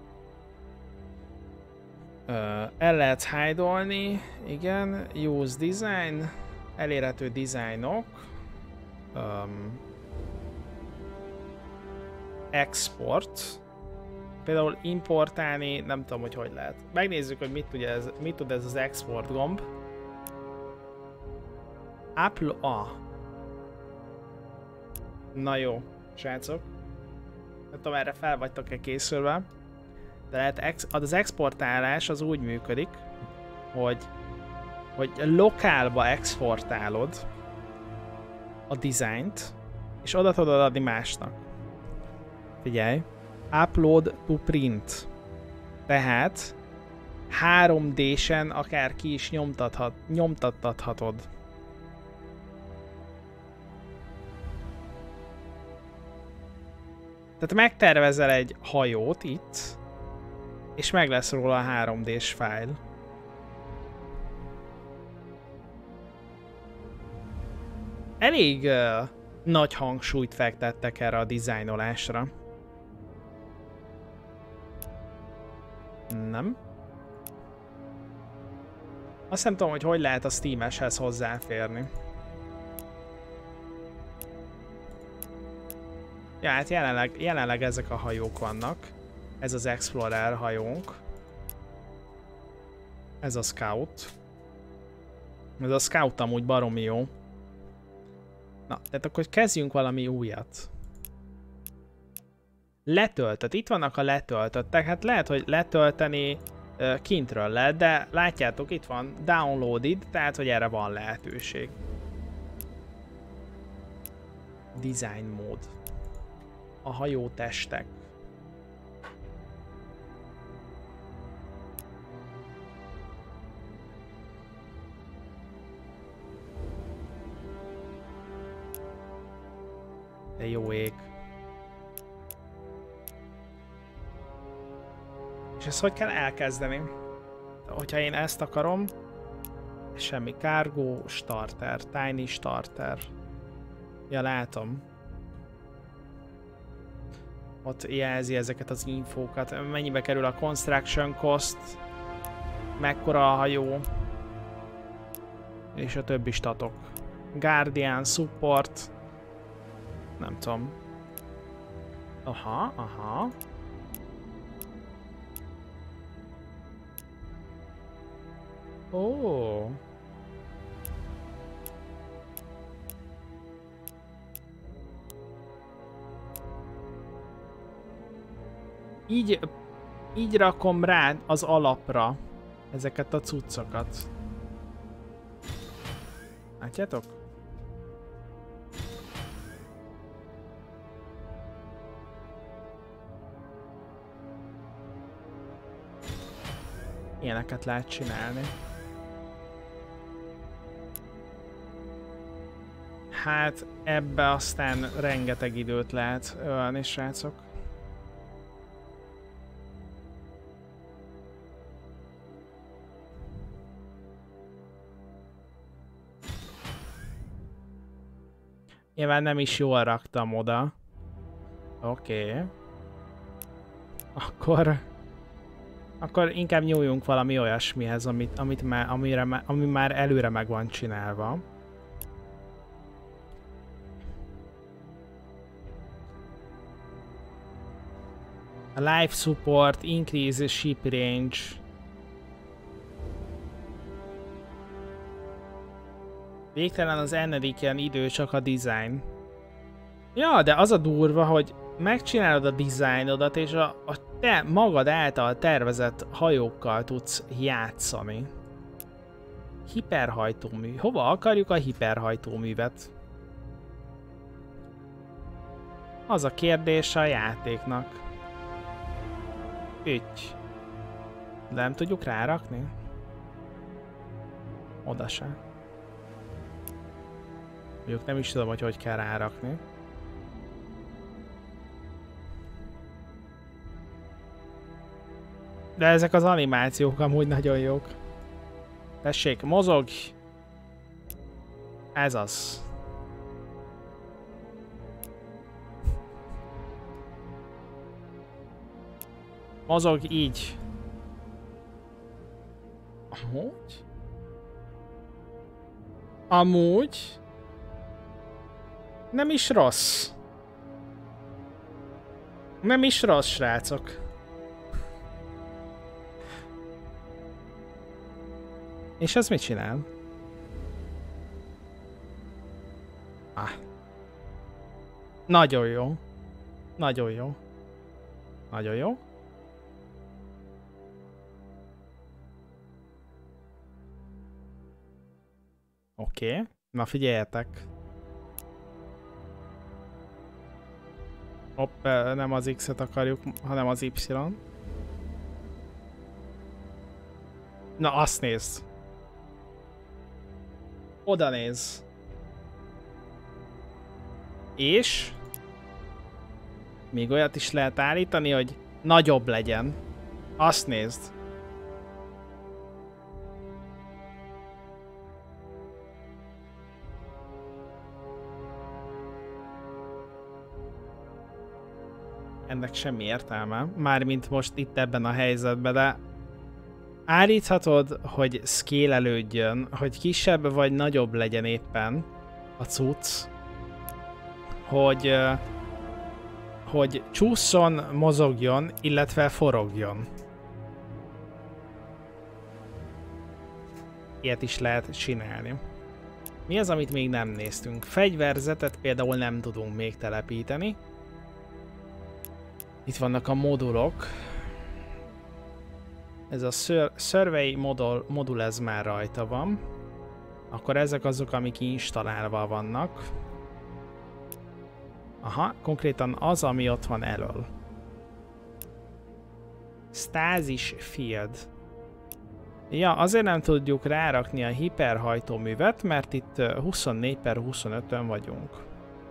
uh, el lehet hide-olni. Igen. Use design. Elérhető dizájnok. Um, export. Például importálni, nem tudom, hogy hogy lehet. Megnézzük, hogy mit tud ez, mit tud ez az export gomb. Upload. Ah. Na jó, srácok. Nem tudom, erre fel vagytok-e készülve. De lehet ex az exportálás az úgy működik, hogy, hogy lokálba exportálod a dizájnt, és oda tudod adni másnak. Figyelj. Upload to print. Tehát három dé-sen akár ki is nyomtathat, nyomtathatod. Tehát megtervezel egy hajót itt, és meg lesz róla a három dés fájl. Elég uh, nagy hangsúlyt fektettek erre a dizájnolásra. Nem. Azt nem tudom, hogy hogy lehet a Steam-eshez hozzáférni. Ja, hát jelenleg, jelenleg ezek a hajók vannak. Ez az Explorer hajónk. Ez a Scout. Ez a Scout amúgy baromi jó. Na, tehát akkor kezdjünk valami újat. Letöltött. Itt vannak a letöltöttek. Hát lehet, hogy letölteni uh, kintről lehet, de látjátok, itt van downloaded, tehát, hogy erre van lehetőség. Design mód. A hajótestek. De jó ég. És ezt hogy kell elkezdeni? Hogyha én ezt akarom, semmi. Cargo starter, tiny starter. Ja, látom. Ott jelzi ezeket az infókat. Mennyibe kerül a construction cost, mekkora a hajó, és a többi statok. Guardian, support. Nem tudom. Aha, aha. Ó. Oh. Így, így rakom rá az alapra ezeket a cuccokat. Látjátok? Ilyeneket lehet csinálni. Hát ebbe aztán rengeteg időt lehet ölni, srácok. Nyilván nem is jól raktam oda. Oké. Okay. Akkor... Akkor inkább nyúljunk valami olyasmihez, amit, amit már, amire, ami már előre meg van csinálva. A life support, increase ship range. Végtelen az ennedik ilyen idő, csak a design. Ja, de az a durva, hogy megcsinálod a dizájnodat, és a, a te magad által tervezett hajókkal tudsz játszani. Hiperhajtómű. Hova akarjuk a hiperhajtóművet? Az a kérdés a játéknak. Ügy. De nem tudjuk rárakni? Oda se. Mondjuk nem is tudom, hogy hogy kell rárakni. De ezek az animációk amúgy nagyon jók. Tessék, mozog! Ez az. Mozog így. Amúgy? Amúgy? Nem is rossz. Nem is rossz, srácok. És ez mit csinál? Ah. Nagyon jó. Nagyon jó. Nagyon jó. Oké. Okay. Na figyeljetek. Hopp, nem az X-et akarjuk, hanem az Y. Na, azt nézd. Oda néz. És még olyat is lehet állítani, hogy nagyobb legyen. Azt nézd. Ennek semmi értelme, mármint most itt ebben a helyzetben, de állíthatod, hogy scale-elődjön, hogy kisebb vagy nagyobb legyen éppen a cucc, hogy, hogy csúszson, mozogjon, illetve forogjon. Ilyet is lehet csinálni. Mi az, amit még nem néztünk? Fegyverzetet például nem tudunk még telepíteni. Itt vannak a modulok. Ez a Survey modul, modul ez már rajta van. Akkor ezek azok, amik installálva vannak. Aha, konkrétan az, ami ott van elől. Stasis Field. Ja, azért nem tudjuk rárakni a hiperhajtóművet, mert itt huszonnégy per huszonötön vagyunk.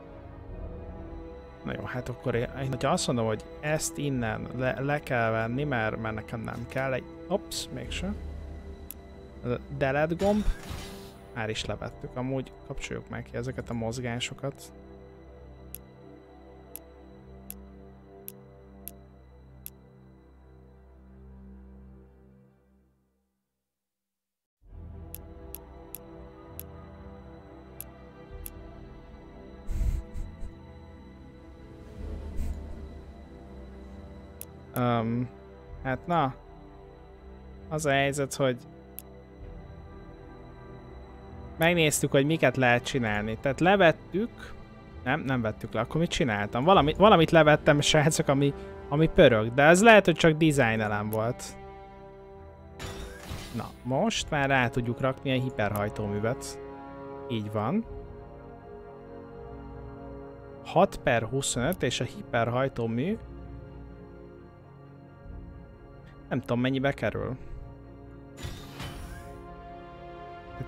Na jó, hát akkor én, hogyha azt mondom, hogy ezt innen le, le kell venni, mert, mert nekem nem kell egy... Ops, mégsem. Delete gomb. Már is levettük, amúgy kapcsoljuk meg ki ezeket a mozgásokat. Um, hát na, az a helyzet, hogy megnéztük, hogy miket lehet csinálni. Tehát levettük, nem, nem vettük le, akkor mit csináltam? Valami, valamit levettem, srácok, ami, ami pörög, de ez lehet, hogy csak design elem volt. Na, most már rá tudjuk rakni a hiperhajtóművet. Így van. hat per huszonöt és a hiperhajtómű nem tudom, mennyibe kerül.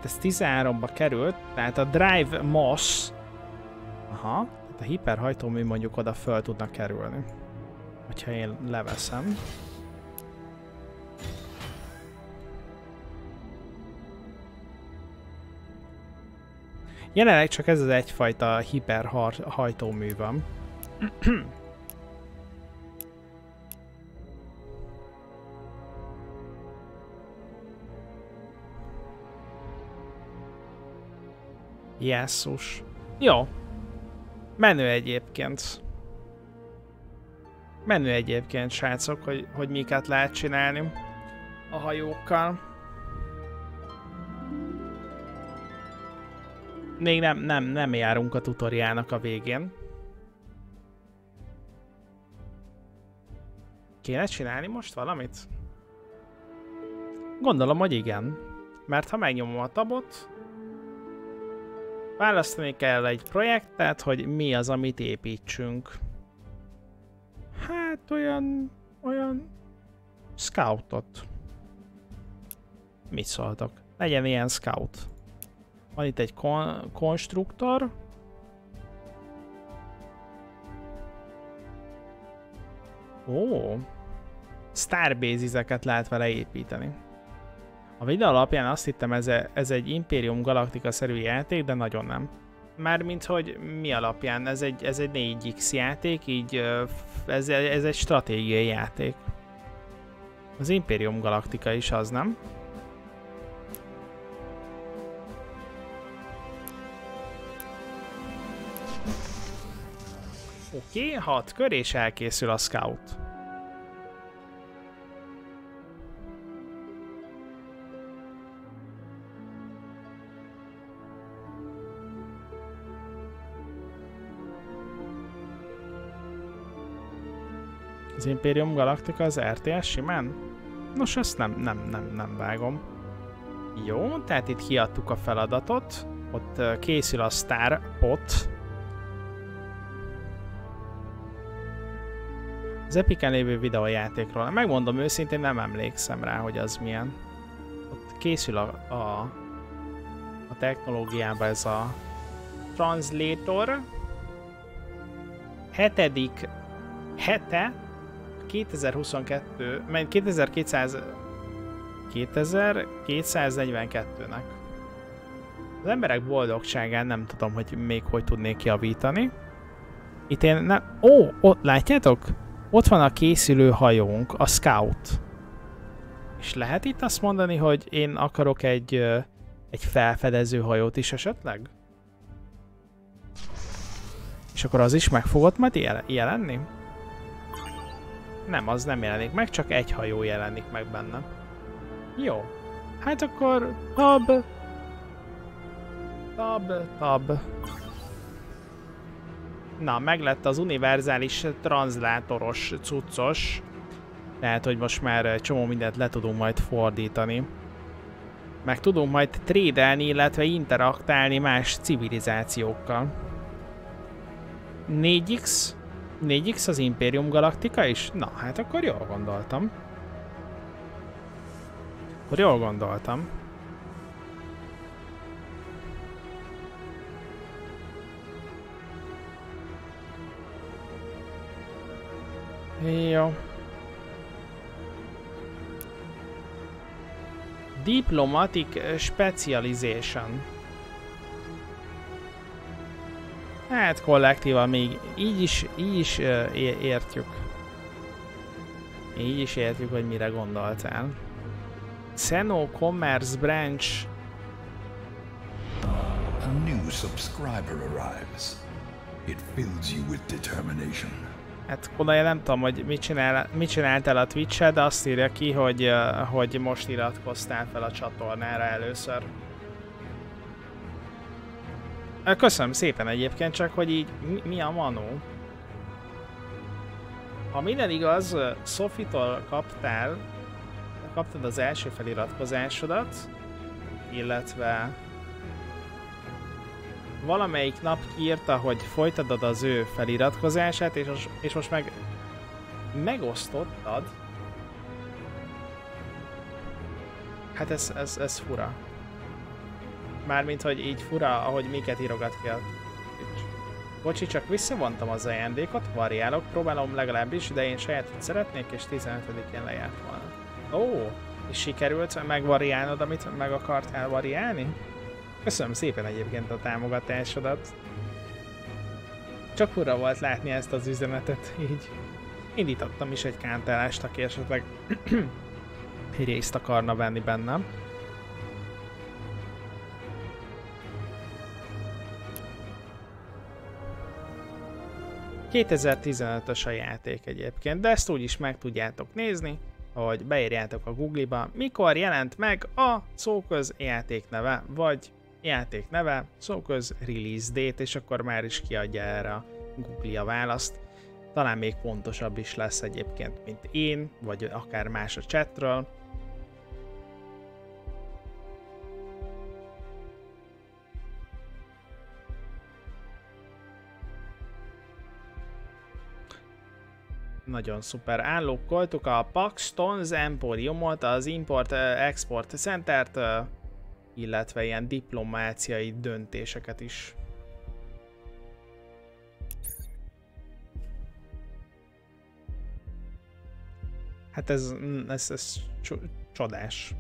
Tehát ez tizenháromba került, tehát a Drive Moss, aha, tehát a hiperhajtómű mondjuk oda föl tudna kerülni. Hogyha én leveszem. Jelenleg csak ez az egyfajta hiperhajtómű van. Jesszus. Jó. Menő egyébként. Menő egyébként, srácok, hogy, hogy miket lehet csinálni a hajókkal. Még nem, nem, nem járunk a tutoriálnak a végén. Kéne csinálni most valamit? Gondolom, hogy igen. Mert ha megnyomom a tabot, választani kell egy projektet, hogy mi az, amit építsünk. Hát olyan... olyan... Scoutot. Mit szóltok? Legyen ilyen scout. Van itt egy kon konstruktor. Ó. Starbase-izeket lehet vele építeni. A videó alapján azt hittem, ez, e, ez egy Imperium Galactica-szerű játék, de nagyon nem. Mármint, hogy mi alapján? Ez egy, ez egy négy X játék, így ez, ez egy stratégiai játék. Az Imperium Galactica is az, nem? Oké, okay, hat kör és elkészül a scout. Az Imperium Galactica az er té es simán? Nos, ezt nem, nem, nem, nem vágom. Jó, tehát itt kiadtuk a feladatot. Ott készül a Starpot. Az Epiken lévő videójátékról. Megmondom őszintén, nem emlékszem rá, hogy az milyen. Ott készül a, a, a technológiában ez a Translator. Hetedik hete kétezer-huszonkettő, mert kétezer-kétszáz, kétezer-kétszáznegyvenkettőnek. Az emberek boldogságán nem tudom, hogy még hogy tudnék javítani. Itt én nem... Ó, ott látjátok? Ott van a készülő hajónk, a Scout. És lehet itt azt mondani, hogy én akarok egy, egy felfedező hajót is esetleg? És akkor az is meg fogod majd jel jelenni? Nem, az nem jelenik meg, csak egy hajó jelenik meg benne. Jó. Hát akkor... Tab... Tab... Tab... Na, meglett az univerzális transzlátoros cuccos. Tehát, hogy most már csomó mindent le tudunk majd fordítani. Meg tudunk majd trédelni, illetve interaktálni más civilizációkkal. négy X? négy X az Imperium Galactica is? Na, hát akkor jól gondoltam. Akkor jól gondoltam. Jó. Diplomatic Specialization. Hát kollektívan még így is, így is uh, értjük. Így is értjük, hogy mire gondoltál. Xeno Commerce Branch. A new subscriber arrives. It fills you with determination. Hát oda nem tudom, hogy mit, csinál, mit csináltál a Twitch-el, de azt írja ki, hogy, uh, hogy most iratkoztál fel a csatornára először. Köszönöm szépen egyébként, csak hogy így mi, mi a manó? Ha minden igaz, Sophie-tól kaptál, kaptad az első feliratkozásodat, illetve valamelyik nap kiírta, hogy folytatod az ő feliratkozását, és, és most meg megosztottad. Hát ez, ez, ez fura. Mármint, hogy így fura, ahogy miket írogat ki a Twitch. Bocsi, csak visszavontam az ajándékot, variálok, próbálom legalábbis, de én sajátot szeretnék, és tizenötödikén lejárt volna. Ó, és sikerült megvariálnod, amit meg akartál variálni? Köszönöm szépen egyébként a támogatásodat. Csak fura volt látni ezt az üzenetet, így indítottam is egy kántálást, aki esetleg részt akarna venni bennem. kétezer-tizenötös a játék egyébként, de ezt úgyis meg tudjátok nézni, hogy beírjátok a Google-ba, mikor jelent meg a szóköz játék neve, vagy játék neve, szóköz release date, és akkor már is kiadja erre a Google a választ. Talán még pontosabb is lesz egyébként, mint én, vagy akár más a chatről. Nagyon szuper. Állokkoltuk a Paxton's Emporiumot, az Import-Export Centert, illetve ilyen diplomáciai döntéseket is. Hát ez, ez, ez csodás.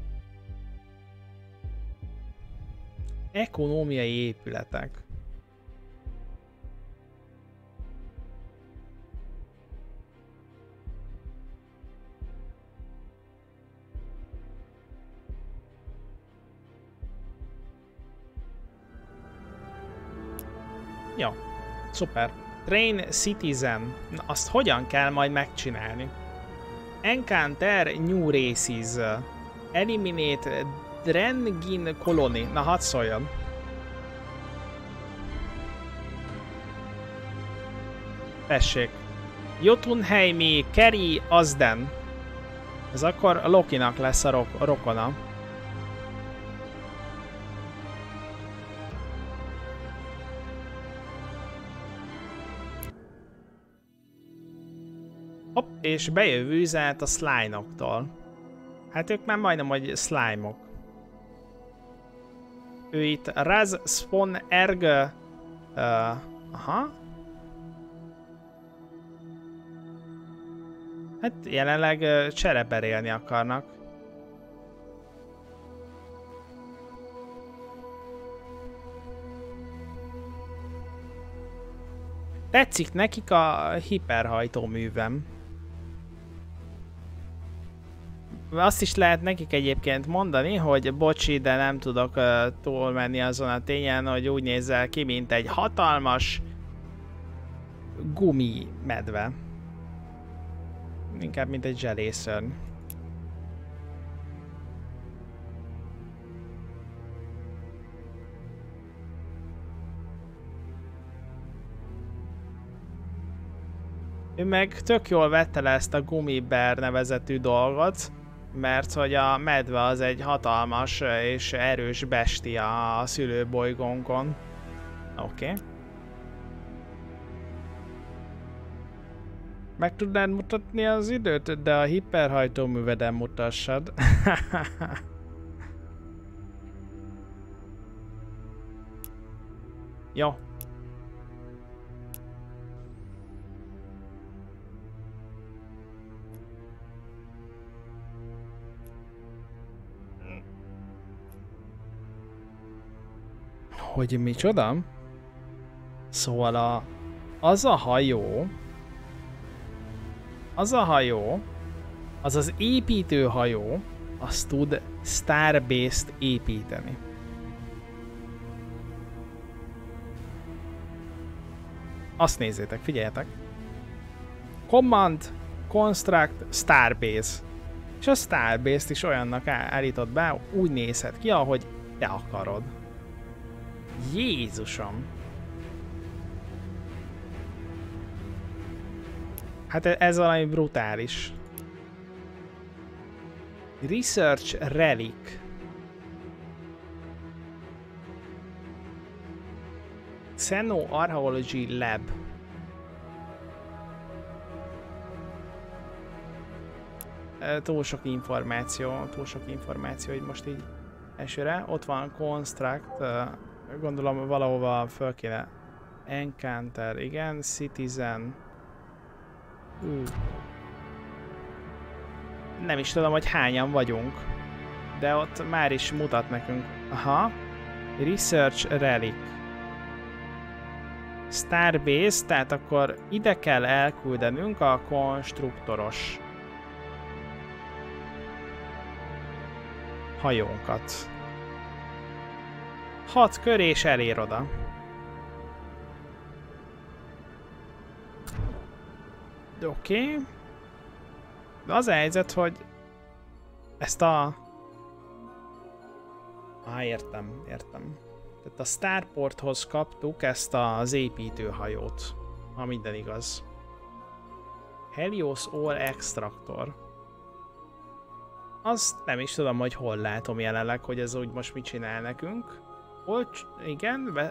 Ekonómiai épületek. Jó, szuper. Train Citizen. Na, azt hogyan kell majd megcsinálni? Encounter New Races. Eliminate Drengin Colony. Na, hadd szóljon. Tessék. Jotunheimi Keri Azden. Ez akkor a Lokinak lesz a, ro a rokona. Hopp, és bejövő üzenet a slime-októl. Hát ők már majdnem, hogy slime-ok. Ő itt Raz Spon Erg... Uh, aha. Hát jelenleg uh, csereberélni akarnak. Tetszik nekik a hiperhajtóművem. Azt is lehet nekik egyébként mondani, hogy bocsi, de nem tudok uh, túlmenni azon a tényen, hogy úgy nézzel ki, mint egy hatalmas gumi medve. Inkább, mint egy zselészörny. Ő meg tök jól vette le ezt a Gumibear nevezetű dolgot, mert hogy a medve az egy hatalmas és erős bestia a szülőbolygónkon. Oké. Okay. Meg tudnád mutatni az időt, de a hiperhajtóműveden mutassad. Jó. Hogy micsoda? Szóval a, az a hajó, az a hajó, az az építőhajó, az tud Starbase-t építeni. Azt nézzétek, figyeljetek. Command, Construct, Starbase. És a Starbase-t is olyannak állított be, úgy nézhet ki, ahogy te akarod. Jézusom! Hát ez valami brutális. Research Relic. Xenoarchaeology Lab. Túl sok információ, túl sok információ, hogy most így elsőre. Ott van Construct, uh, gondolom valahova föl kéne. Encounter, igen, Citizen. Uh. Nem is tudom, hogy hányan vagyunk, de ott már is mutat nekünk. Aha, Research Relic. Starbase, tehát akkor ide kell elküldenünk a konstruktoros hajónkat. Hat kör és elér oda. Oké. Okay. De az a helyzet, hogy ezt a... Á, értem, értem. Tehát a Starporthoz kaptuk ezt az építőhajót, ha minden igaz. Helios Ore Extractor. Azt nem is tudom, hogy hol látom jelenleg, hogy ez úgy most mit csinál nekünk. Olcs... Igen, be...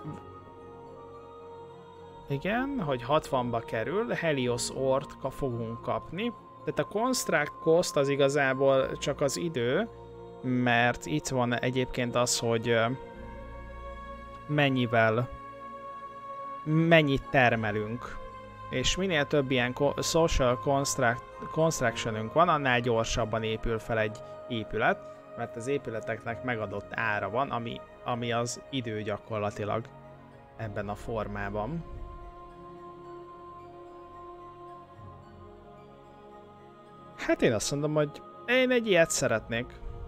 Igen, hogy hatvanba kerül, Helios Ore-t fogunk kapni. Tehát a Construct Cost az igazából csak az idő, mert itt van egyébként az, hogy mennyivel, mennyit termelünk. És minél több ilyen social construct, constructionünk van, annál gyorsabban épül fel egy épület, mert az épületeknek megadott ára van, ami, ami az idő gyakorlatilag ebben a formában. Hát én azt mondom, hogy én egy ilyet szeretnék.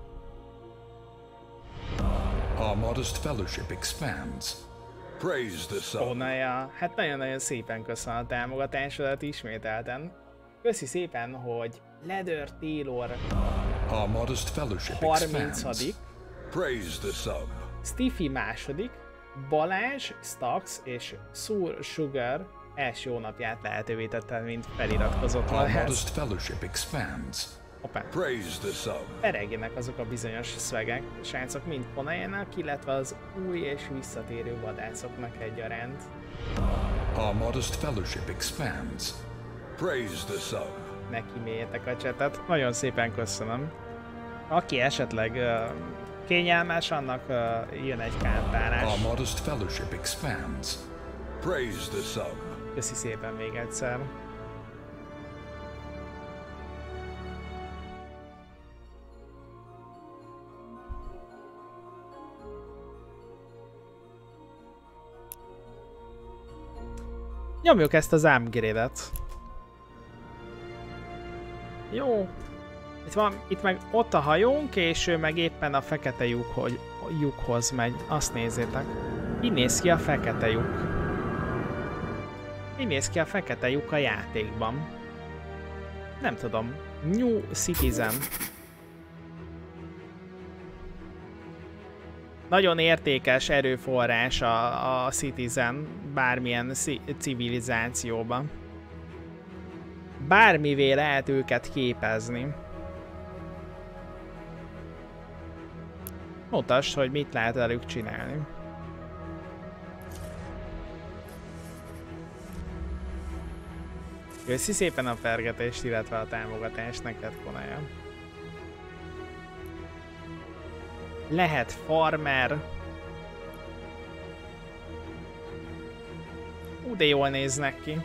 Our modest fellowship expands. Praise the sun. Onaja, hát nagyon-nagyon szépen köszönöm a támogatásodat ismételten. Köszi szépen, hogy Leather Taylor Our modest fellowship harmincadik Praise the sun. Stiffy második, Balázs, Stax és Sur Sugar első hónapját lehetővé tette, mint feliratkozott Our Balázs. modest fellowship expands. Hoppá. Praise the sun. Peregjenek azok a bizonyos szvegek, srácok, mint Ponajának, illetve az új és visszatérő vadászoknak egyaránt. Our modest fellowship expands. Praise the sun. Ne kíméljetek a csetet, nagyon szépen köszönöm. Aki esetleg uh, kényelmes, annak uh, jön egy kántárás. Our modest fellowship expands. Praise the sun. Köszi szépen még egyszer. Nyomjuk ezt az upgrade-et. Jó. Itt van, itt meg ott a hajónk, és ő meg éppen a fekete lyuk, hogy lyukhoz megy. Azt nézzétek. Így néz ki a fekete lyuk. Így néz ki a fekete lyuk a játékban. Nem tudom. New Citizen. Nagyon értékes erőforrás a, a Citizen bármilyen civilizációban. Bármivé lehet őket képezni. Mutasd, hogy mit lehet velük csinálni. Köszi szépen a fergetést, illetve a támogatást neked, Konaja. Lehet farmer. Ú, de jól néznek ki.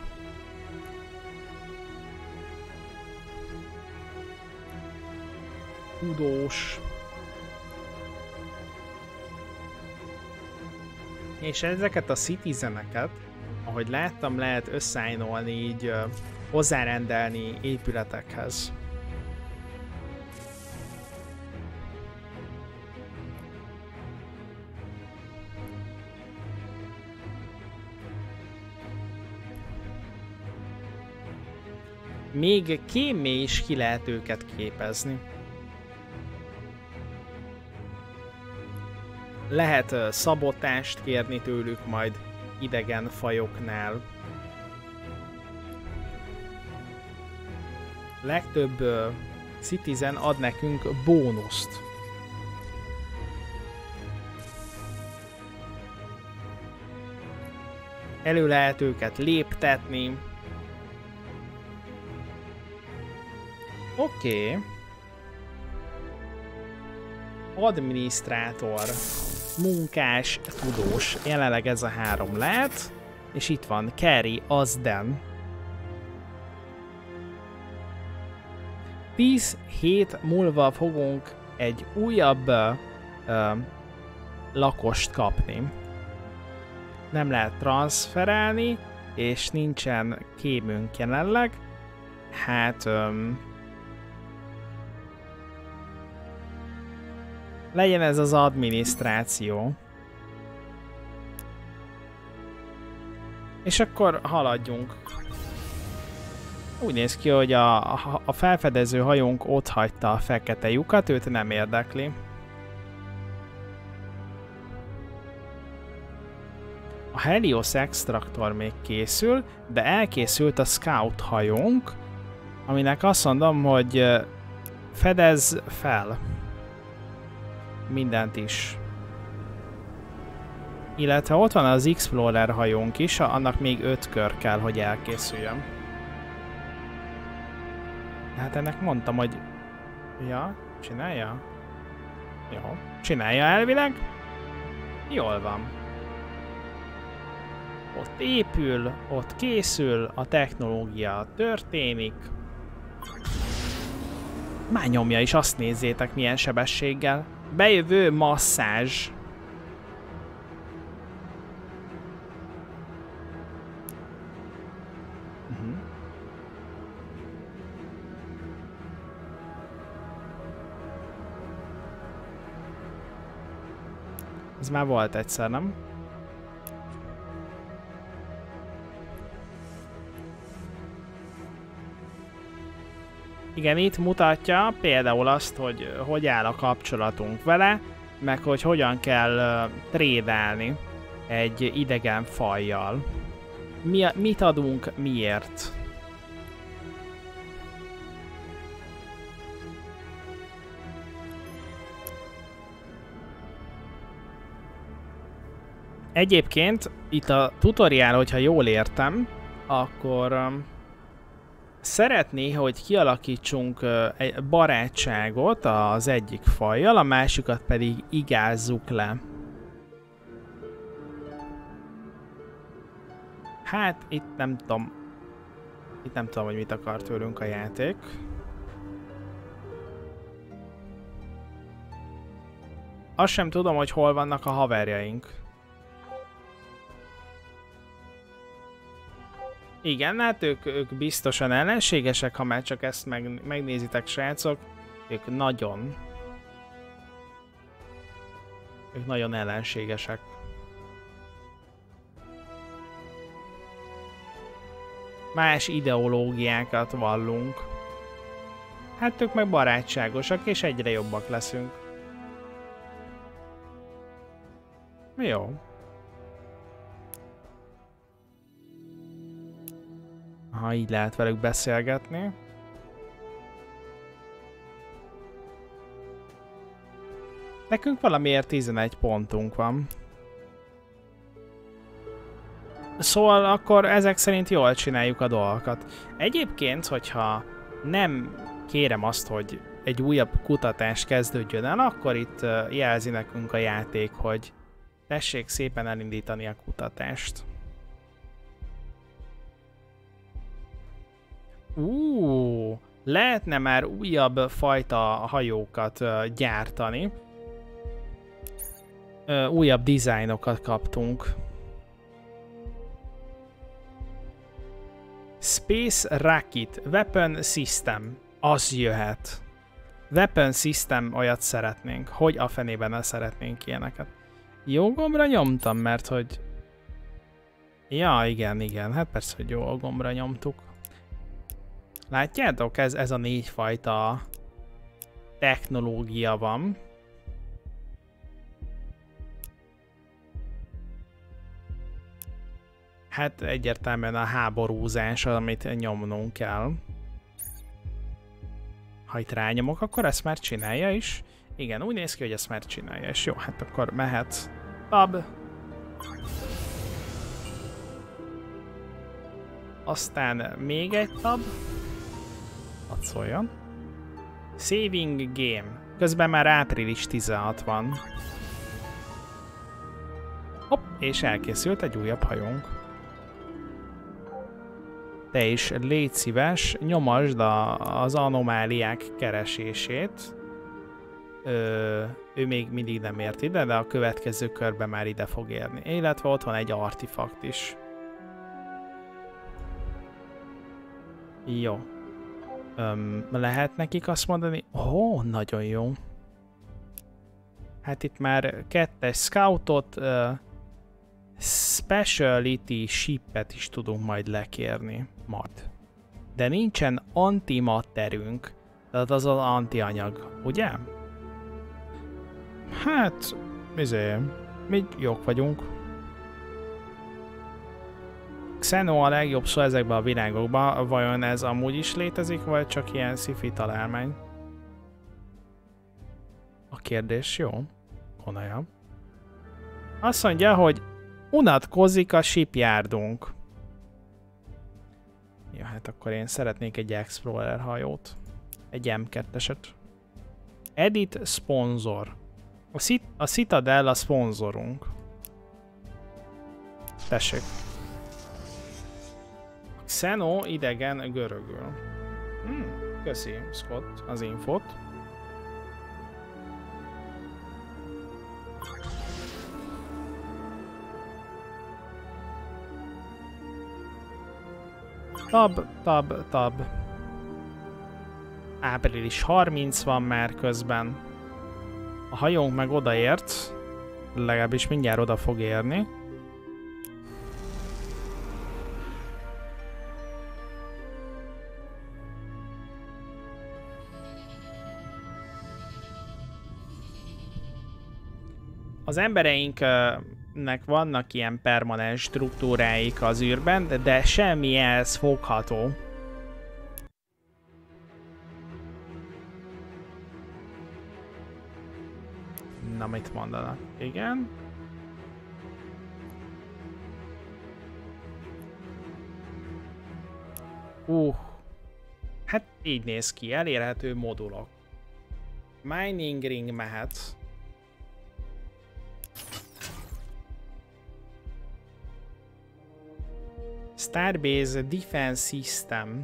Tudós. És ezeket a citizeneket, ahogy láttam, lehet összeállni így uh, hozzárendelni épületekhez. Még kémmé is ki lehet őket képezni. Lehet uh, szabotást kérni tőlük majd idegen fajoknál. Legtöbb uh, Citizen ad nekünk bónuszt. Elő lehet őket léptetni. Oké. Okay. adminisztrátor, munkás, tudós. Jelenleg ez a három lehet. És itt van Carrie Azden. tíz hét múlva fogunk egy újabb ö, ö, lakost kapni. Nem lehet transferálni, és nincsen kémünk jelenleg. Hát... Ö, legyen ez az adminisztráció. És akkor haladjunk. Úgy néz ki, hogy a, a felfedező hajónk ott hagyta a fekete lyukat, őt nem érdekli. A Helios Extractor még készül, de elkészült a Scout hajónk, aminek azt mondom, hogy fedez fel mindent is. Illetve ott van az Explorer hajónk is, annak még öt kör kell, hogy elkészüljön. Hát ennek mondtam, hogy... Ja, csinálja? Jó, csinálja elvileg. Jól van. Ott épül, ott készül, a technológia történik. Már nyomja is, azt nézzétek milyen sebességgel. Bejövő masszázs. Uh-huh. Ez már volt egyszer, nem? Igen, itt mutatja például azt, hogy hogy áll a kapcsolatunk vele, meg hogy hogyan kell uh, trédelni egy idegen fajjal. Mi, mit adunk, miért? Egyébként itt a tutoriál, hogyha jól értem, akkor um, szeretné, hogy kialakítsunk uh, egy barátságot az egyik fajjal, a másikat pedig igázzuk le. Hát itt nem tudom, itt nem tudom, hogy mit akar tőlünk a játék. Azt sem tudom, hogy hol vannak a haverjaink. Igen, hát ők, ők biztosan ellenségesek, ha már csak ezt meg, megnézitek, srácok. Ők nagyon... Ők nagyon ellenségesek. Más ideológiákat vallunk. Hát ők meg barátságosak, és egyre jobbak leszünk. Jó. Ha így lehet velük beszélgetni. Nekünk valamiért tizenegy pontunk van. Szóval akkor ezek szerint jól csináljuk a dolgokat. Egyébként, hogyha nem kérem azt, hogy egy újabb kutatás kezdődjön el, akkor itt jelzi nekünk a játék, hogy tessék szépen elindítani a kutatást. Úúúú, lehetne már újabb fajta hajókat uh, gyártani. Uh, újabb dizájnokat kaptunk. Space Rocket Weapon System. Az jöhet. Weapon System, olyat szeretnénk. Hogy a fenében ne szeretnénk ilyeneket. Jó gombra nyomtam, mert hogy... Ja, igen, igen. Hát persze, hogy jó gombra nyomtuk. Látjátok, ez, ez a négy fajta technológia van. Hát egyértelműen a háborúzás, amit nyomnunk kell. Ha itt rányomok, akkor ezt már csinálja is. Igen, úgy néz ki, hogy ezt már csinálja, és jó, hát akkor mehet. Tab. Aztán még egy tab. Hadd szóljon. Saving game. Közben már április tizenhat van. Hopp, és elkészült egy újabb hajónk. Te is légy szíves, nyomasd a, az anomáliák keresését. Ö, ő még mindig nem ért ide, de a következő körben már ide fog érni. Illetve ott van egy artifakt is. Jó. Öm, lehet nekik azt mondani? Ó, oh, nagyon jó. Hát itt már kettes scoutot, uh, speciality shipet is tudunk majd lekérni. Majd. De nincsen antimatterünk. Tehát az az antianyag, ugye? Hát, izé, mi jók vagyunk. Xeno a legjobb szó ezekben a világokban, vajon ez amúgy is létezik, vagy csak ilyen sci-fi találmány? A kérdés jó. Komolyan. Azt mondja, hogy unatkozik a shipyardunk. Ja, hát akkor én szeretnék egy Explorer hajót. Egy em kettőeset. Edit sponsor. A, Cit a Citadel a szponzorunk. Tessék. Xeno idegen görögül. Hmm, köszi Scott az infot. Tab, tab, tab. április harmincadika van már közben. A hajónk meg odaért. Legalábbis mindjárt oda fog érni. Az embereinknek vannak ilyen permanens struktúráik az űrben, de, de semmi ehhez fogható. Na, mit mondanak? Igen. Uh. Hát így néz ki, elérhető modulok. Mining ring mehet. Starbase Defense System.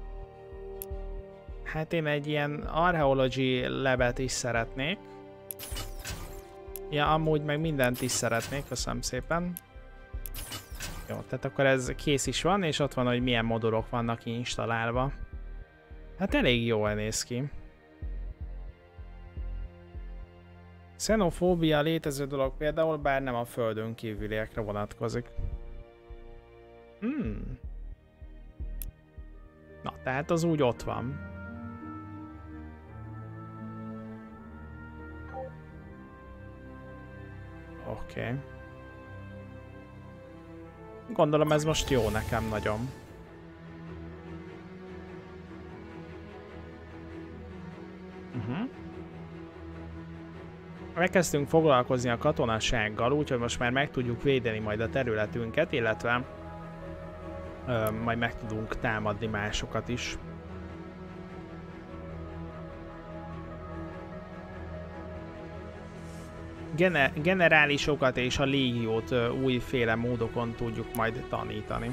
Hát én egy ilyen Archaeology labet is szeretnék. Ja, amúgy meg mindent is szeretnék, köszönöm szépen. Jó, tehát akkor ez kész is van, és ott van, hogy milyen modulok vannak installálva. Hát elég jól néz ki. Xenofóbia létező dolog például, bár nem a földön kívüliekre vonatkozik. Hmm. Na, tehát az úgy ott van. Oké. Okay. Gondolom ez most jó nekem nagyon. Uh-huh. Elkezdtünk foglalkozni a katonasággal, úgyhogy most már meg tudjuk védeni majd a területünket, illetve ö, majd meg tudunk támadni másokat is. Gener generálisokat és a légiót ö, újféle módokon tudjuk majd tanítani.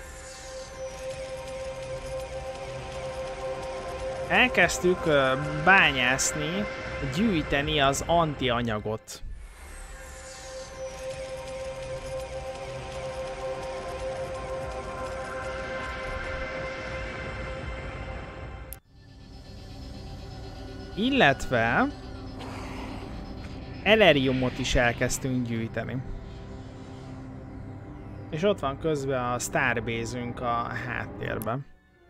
Elkezdtük ö, bányászni, gyűjteni az antianyagot. Illetve eleriumot is elkezdtünk gyűjteni. És ott van közben a Starbase-ünk a háttérben.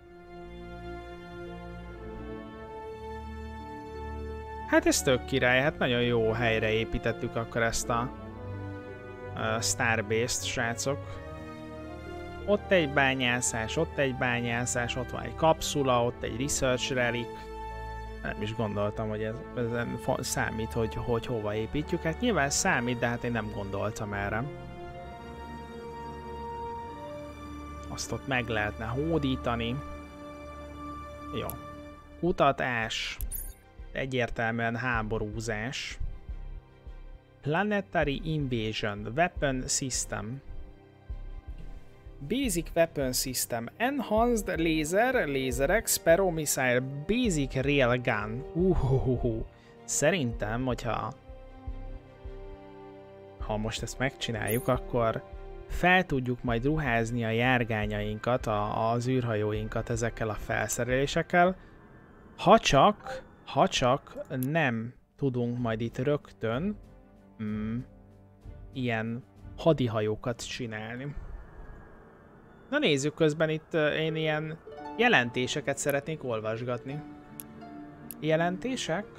Hát ez tök király, hát nagyon jó helyre építettük akkor ezt a, a Starbase-t, srácok. Ott egy bányászás, ott egy bányászás, ott van egy kapszula, ott egy research relic. Nem is gondoltam, hogy ez, ez számít, hogy, hogy hova építjük. Hát nyilván számít, de hát én nem gondoltam erre. Azt ott meg lehetne hódítani. Jó. Kutatás. egyértelműen háborúzás. Planetary Invasion, Weapon System. Basic Weapon System, Enhanced Laser, Laserek, Sparrow Missile, Basic Railgun. Uhuhuhu. Szerintem, hogyha ha most ezt megcsináljuk, akkor fel tudjuk majd ruházni a járgányainkat, a, az űrhajóinkat ezekkel a felszerelésekkel, ha csak, ha csak nem tudunk majd itt rögtön mm, ilyen hadihajókat csinálni. Na nézzük, közben itt én ilyen jelentéseket szeretnék olvasgatni. Jelentések?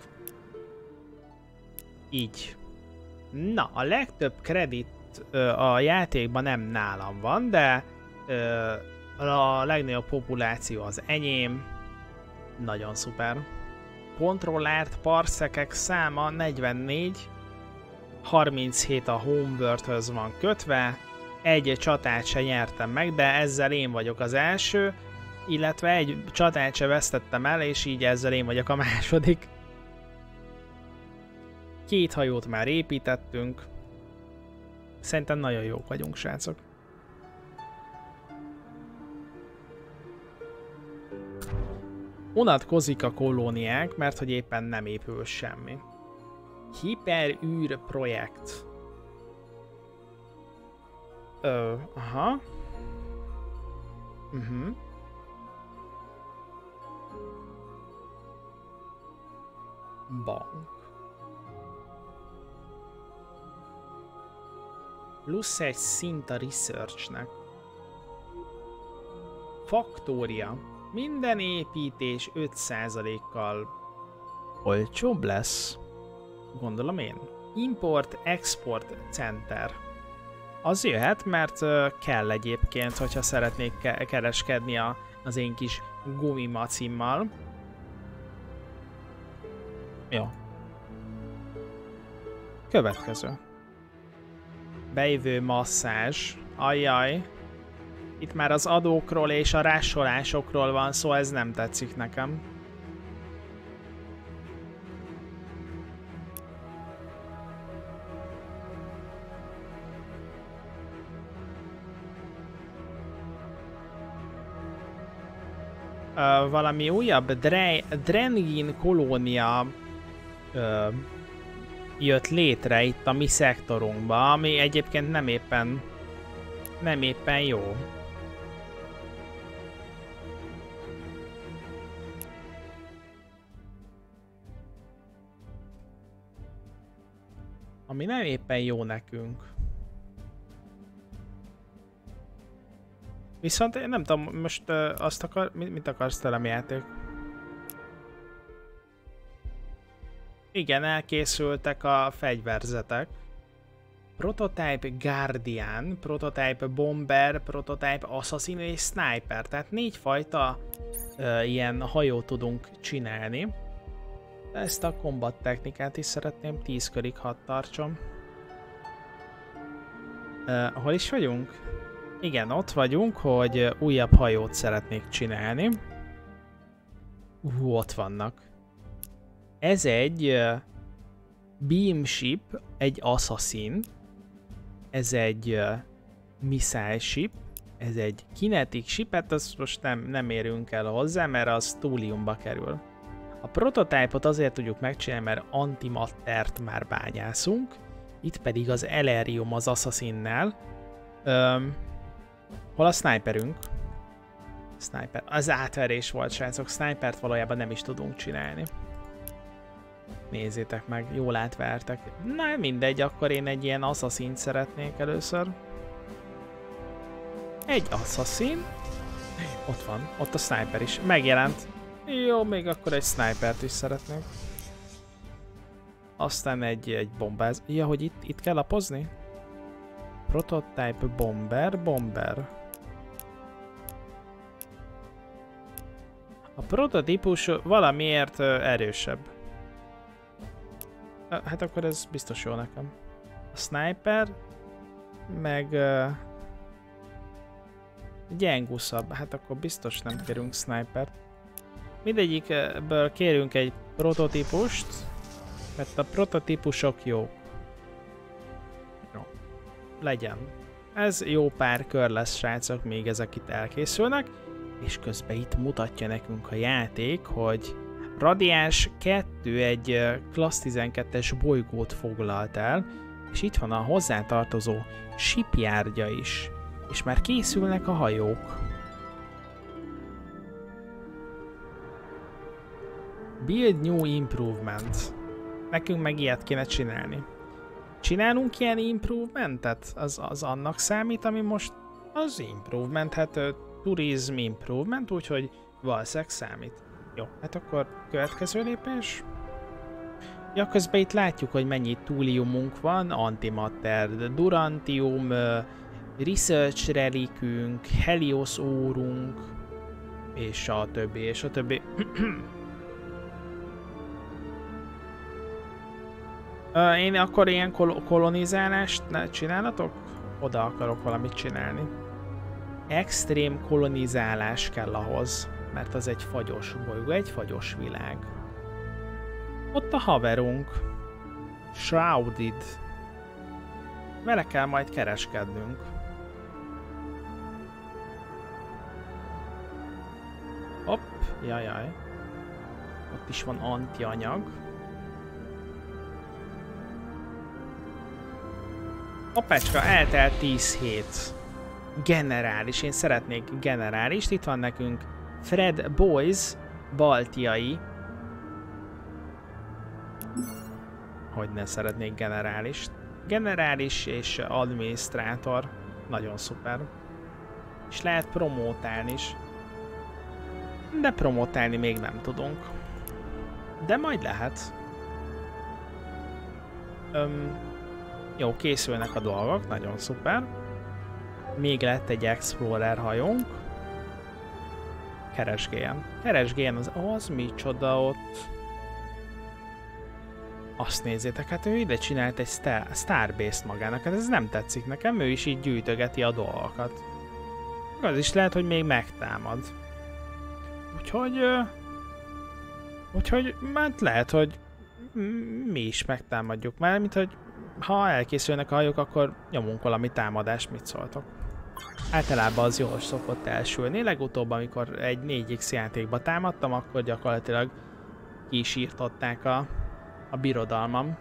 Így. Na, a legtöbb kredit ö, a játékban nem nálam van, de ö, a legnagyobb populáció az enyém. Nagyon szuper. Kontrollárt parszekek száma negyvennégy, harminchét a Homeworld-höz van kötve, egy csatát se nyertem meg, de ezzel én vagyok az első, illetve egy csatát se vesztettem el, és így ezzel én vagyok a második. Két hajót már építettünk. Szerintem nagyon jók vagyunk, srácok. Unatkozik a kolóniák, mert hogy éppen nem épül semmi. Hiperűr projekt. Ö, aha. Uh-huh. Bank. Plusz egy szint a researchnek. Faktória. Minden építés öt százalékkal olcsóbb lesz. Gondolom én. Import-export center. Az jöhet, mert uh, kell egyébként, hogyha szeretnék ke kereskedni a, az én kis gumimacimmal. Jó. Következő. Bejövő masszázs. Ajjaj. Itt már az adókról és a rásolásokról van szó, ez nem tetszik nekem. Uh, valami újabb Dre Drengin kolónia uh, jött létre itt a mi szektorunkba, ami egyébként nem éppen nem éppen jó. Ami nem éppen jó nekünk. Viszont én nem tudom, most uh, azt akar... Mit, mit akarsz tőlem, játék? Igen, elkészültek a fegyverzetek. Prototype Guardian, Prototype Bomber, Prototype Assassin és Sniper. Tehát négy fajta uh, ilyen hajót tudunk csinálni. Ezt a combat technikát is szeretném tíz körig hadd tartsom. Uh, hol is vagyunk? Igen, ott vagyunk, hogy újabb hajót szeretnék csinálni. Uh, ott vannak. Ez egy uh, beam ship, egy assassin. Ez egy uh, missile ship. Ez egy kinetic ship, hát azt most nem, nem érünk el hozzá, mert az túliumba kerül. A prototype-ot azért tudjuk megcsinálni, mert antimattert már bányászunk. Itt pedig az Elerium az assassinnel. Um, hol a sniperünk? Sniper. Az átverés volt, srácok. Snipert valójában nem is tudunk csinálni. Nézzétek meg, jól átvertek. Na mindegy, akkor én egy ilyen assassint szeretnék először. Egy assassin. Ott van, ott a sniper is. Megjelent. Jó, még akkor egy snipert is szeretnék. Aztán egy, egy bombáz... Ja, hogy itt, itt kell lapozni? Prototype bomber, bomber. A prototípus valamiért erősebb. Hát akkor ez biztos jó nekem. A sniper, meg uh, gyenguszabb. Hát akkor biztos nem kérünk snipert. Mindegyikből kérünk egy prototípust, mert a prototípusok jók. Jó. Legyen. Ez jó pár kör lesz, srácok, még ezek itt elkészülnek, és közben itt mutatja nekünk a játék, hogy Radiáns kettő egy Klassz tizenkettes bolygót foglalt el, és itt van a hozzátartozó shipyardja is, és már készülnek a hajók. Build new improvement. Nekünk meg ilyet kéne csinálni. Csinálunk ilyen improvementet? Az, az annak számít, ami most az improvement, hát uh, tourism improvement, úgyhogy valószínűleg számít. Jó, hát akkor következő lépés. Ja, közben itt látjuk, hogy mennyi túliumunk van, antimatter, durantium, uh, research relikünk, helios órunk, és a többi, és a többi. uh, én akkor ilyen kol kolonizálást csinálhatok? Oda akarok valamit csinálni. Extrém kolonizálás kell ahhoz, mert az egy fagyos bolygó, egy fagyos világ. Ott a haverunk. Shrouded. Vele kell majd kereskednünk. Hopp, jajjaj. Ott is van antianyag. Hoppácska, eltelt tíz hét. Generális, én szeretnék generálist. Itt van nekünk Fred Boys, baltiai. Hogy ne szeretnék generálist. Generális és adminisztrátor. Nagyon szuper. És lehet promótálni is. De promótálni még nem tudunk. De majd lehet. Öm, jó, készülnek a dolgok. Nagyon szuper. Még lett egy Explorer hajónk. Keresgélyen. Keresgélyen az, az micsoda ott. Azt nézzétek, hát ő ide csinált egy star, Starbase-t magának, hát ez nem tetszik nekem, ő is így gyűjtögeti a dolgokat. Az is lehet, hogy még megtámad. Úgyhogy... Úgyhogy, hát lehet, hogy mi is megtámadjuk már, mint hogy ha elkészülnek a hajók, akkor nyomunk valami támadást, mit szóltok. Általában az jól szokott elsülni. Legutóbb, amikor egy négy X játékba támadtam, akkor gyakorlatilag ki is írtották a, a birodalmam.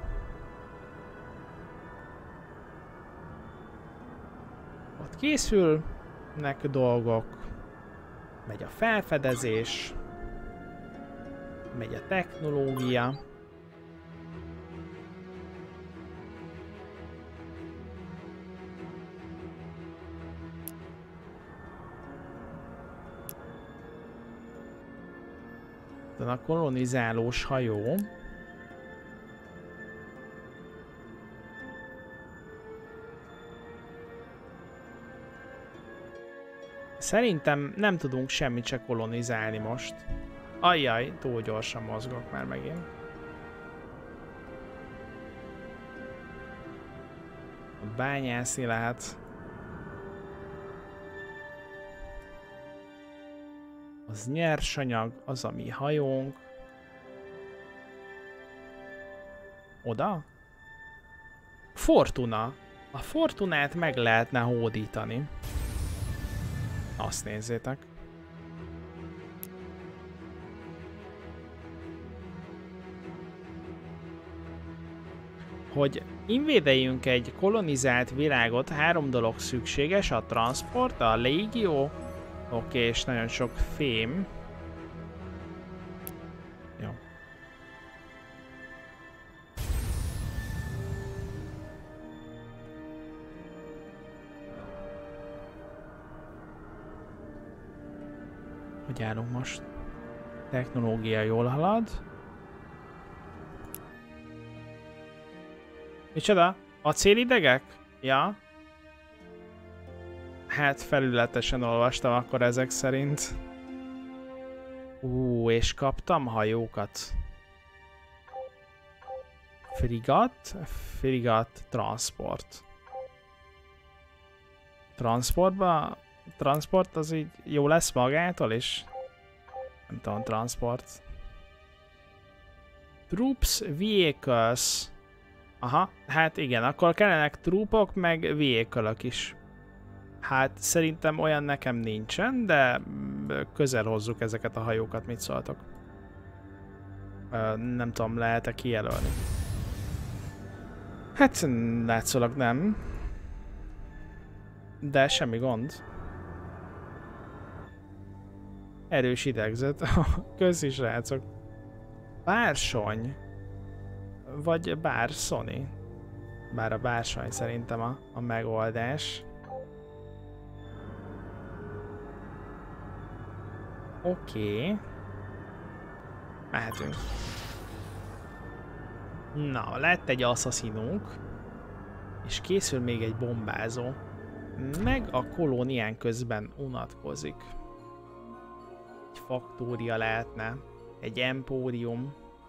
Ott készülnek dolgok, megy a felfedezés, megy a technológia. A kolonizálós hajó. Szerintem nem tudunk semmit se kolonizálni most. Ajjaj, túl gyorsan mozgok már megint. Bányászni lehet. Az nyersanyag, az a mi hajónk. Oda? Fortuna. A Fortunát meg lehetne hódítani. Azt nézzétek. Hogy invédeljünk egy kolonizált világot, három dolog szükséges, a transport, a légió, oké, és nagyon sok fém. Jó. Hogy állunk most? Technológia jól halad. Micsoda? Acélidegek? Ja. Hát felületesen olvastam akkor ezek szerint. Ú, és kaptam hajókat. Frigat? Frigat transport. Transportba? Transport az így jó lesz magától is? Nem tudom, transport. Troops, vehicles. Aha, hát igen, akkor kellenek troopok, meg vehicle-ök is. Hát szerintem olyan nekem nincsen, de közel hozzuk ezeket a hajókat, mit szóltok? Ö, nem tudom, lehet-e kijelölni? Hát látszólag nem. De semmi gond. Erős idegzet. Köszi, srácok. Bársony. Vagy bárszoni. Bár a bársony szerintem a, a megoldás. Oké. Okay. Mehetünk. Na, lett egy asszaszinunk. És készül még egy bombázó. Meg a kolónián közben unatkozik. Egy faktória lehetne. Egy empórium.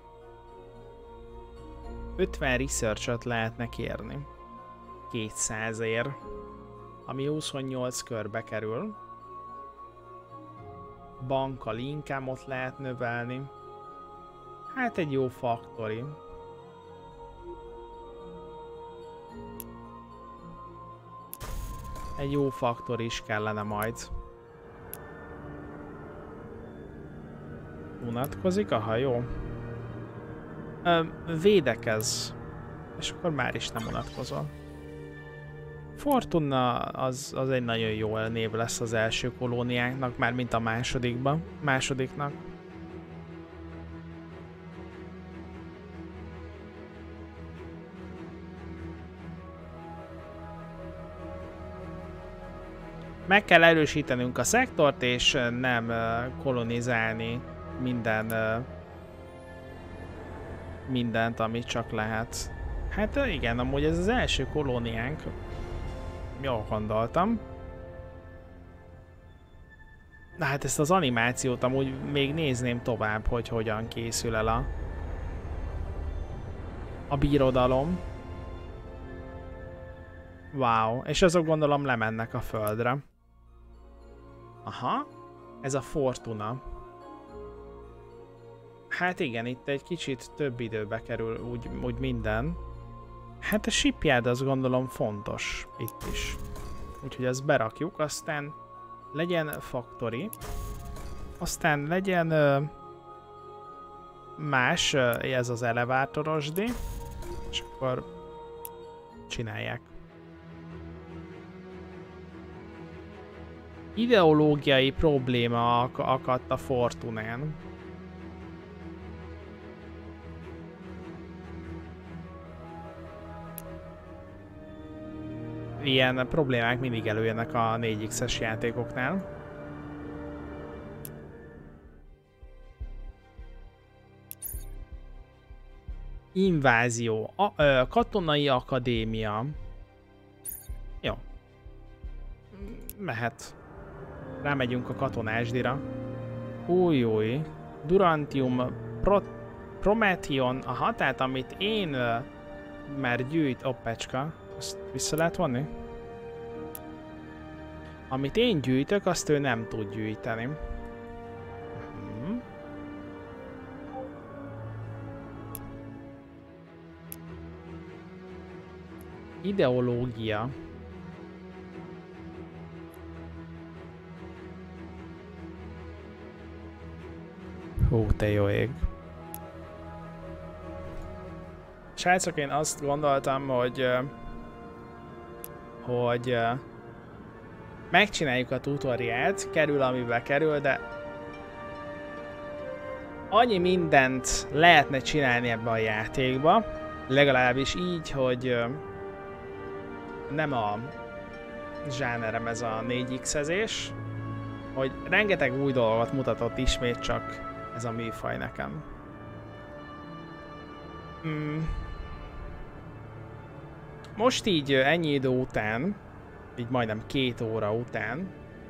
ötven research-ot lehetne kérni. kétszázért. Ami huszonnyolc körbe kerül. Bankkal income-ot lehet növelni. Hát egy jó faktori. Egy jó faktor is kellene majd. Unatkozik a hajó? Ö, védekez. És akkor már is nem unatkozol. Fortuna az, az egy nagyon jó név lesz az első kolóniánknak, már mint a másodikban. Másodiknak. Meg kell erősítenünk a szektort, és nem uh, kolonizálni minden, uh, mindent, amit csak lehet. Hát uh, igen, amúgy ez az első kolóniánk. Jól gondoltam. Na hát ezt az animációt amúgy még nézném tovább, hogy hogyan készül el a, a birodalom. Wow, és azok gondolom lemennek a földre. Aha, ez a Fortuna. Hát igen, itt egy kicsit több időbe kerül úgy, úgy minden. Hát a shipyard azt gondolom fontos itt is. Úgyhogy ezt berakjuk, aztán legyen factory. Aztán legyen ö, más, ö, ez az elevátorosdi. És akkor csinálják. Ideológiai probléma ak akadt a Fortunán. Ilyen problémák mindig előjönnek a négy X-es játékoknál. Invázió. A, ö, katonai akadémia. Jó. Mehet. Rámegyünk a katonásdira. Új, új. Durantium, Pro Prometheon. Aha, tehát amit én ö, már gyűjt... Oppecska. Azt vissza lehet vonni? Amit én gyűjtök, azt ő nem tud gyűjteni. Uh-huh. Ideológia. Hú, te jó ég. Srácok, én azt gondoltam, hogy hogy megcsináljuk a tutoriált, kerül amibe kerül, de annyi mindent lehetne csinálni ebbe a játékba, legalábbis így, hogy nem a zsánerem ez a négy X-ezés, hogy rengeteg új dolgot mutatott ismét csak ez a műfaj nekem. Mm. Most így ennyi idő után, így majdnem két óra után,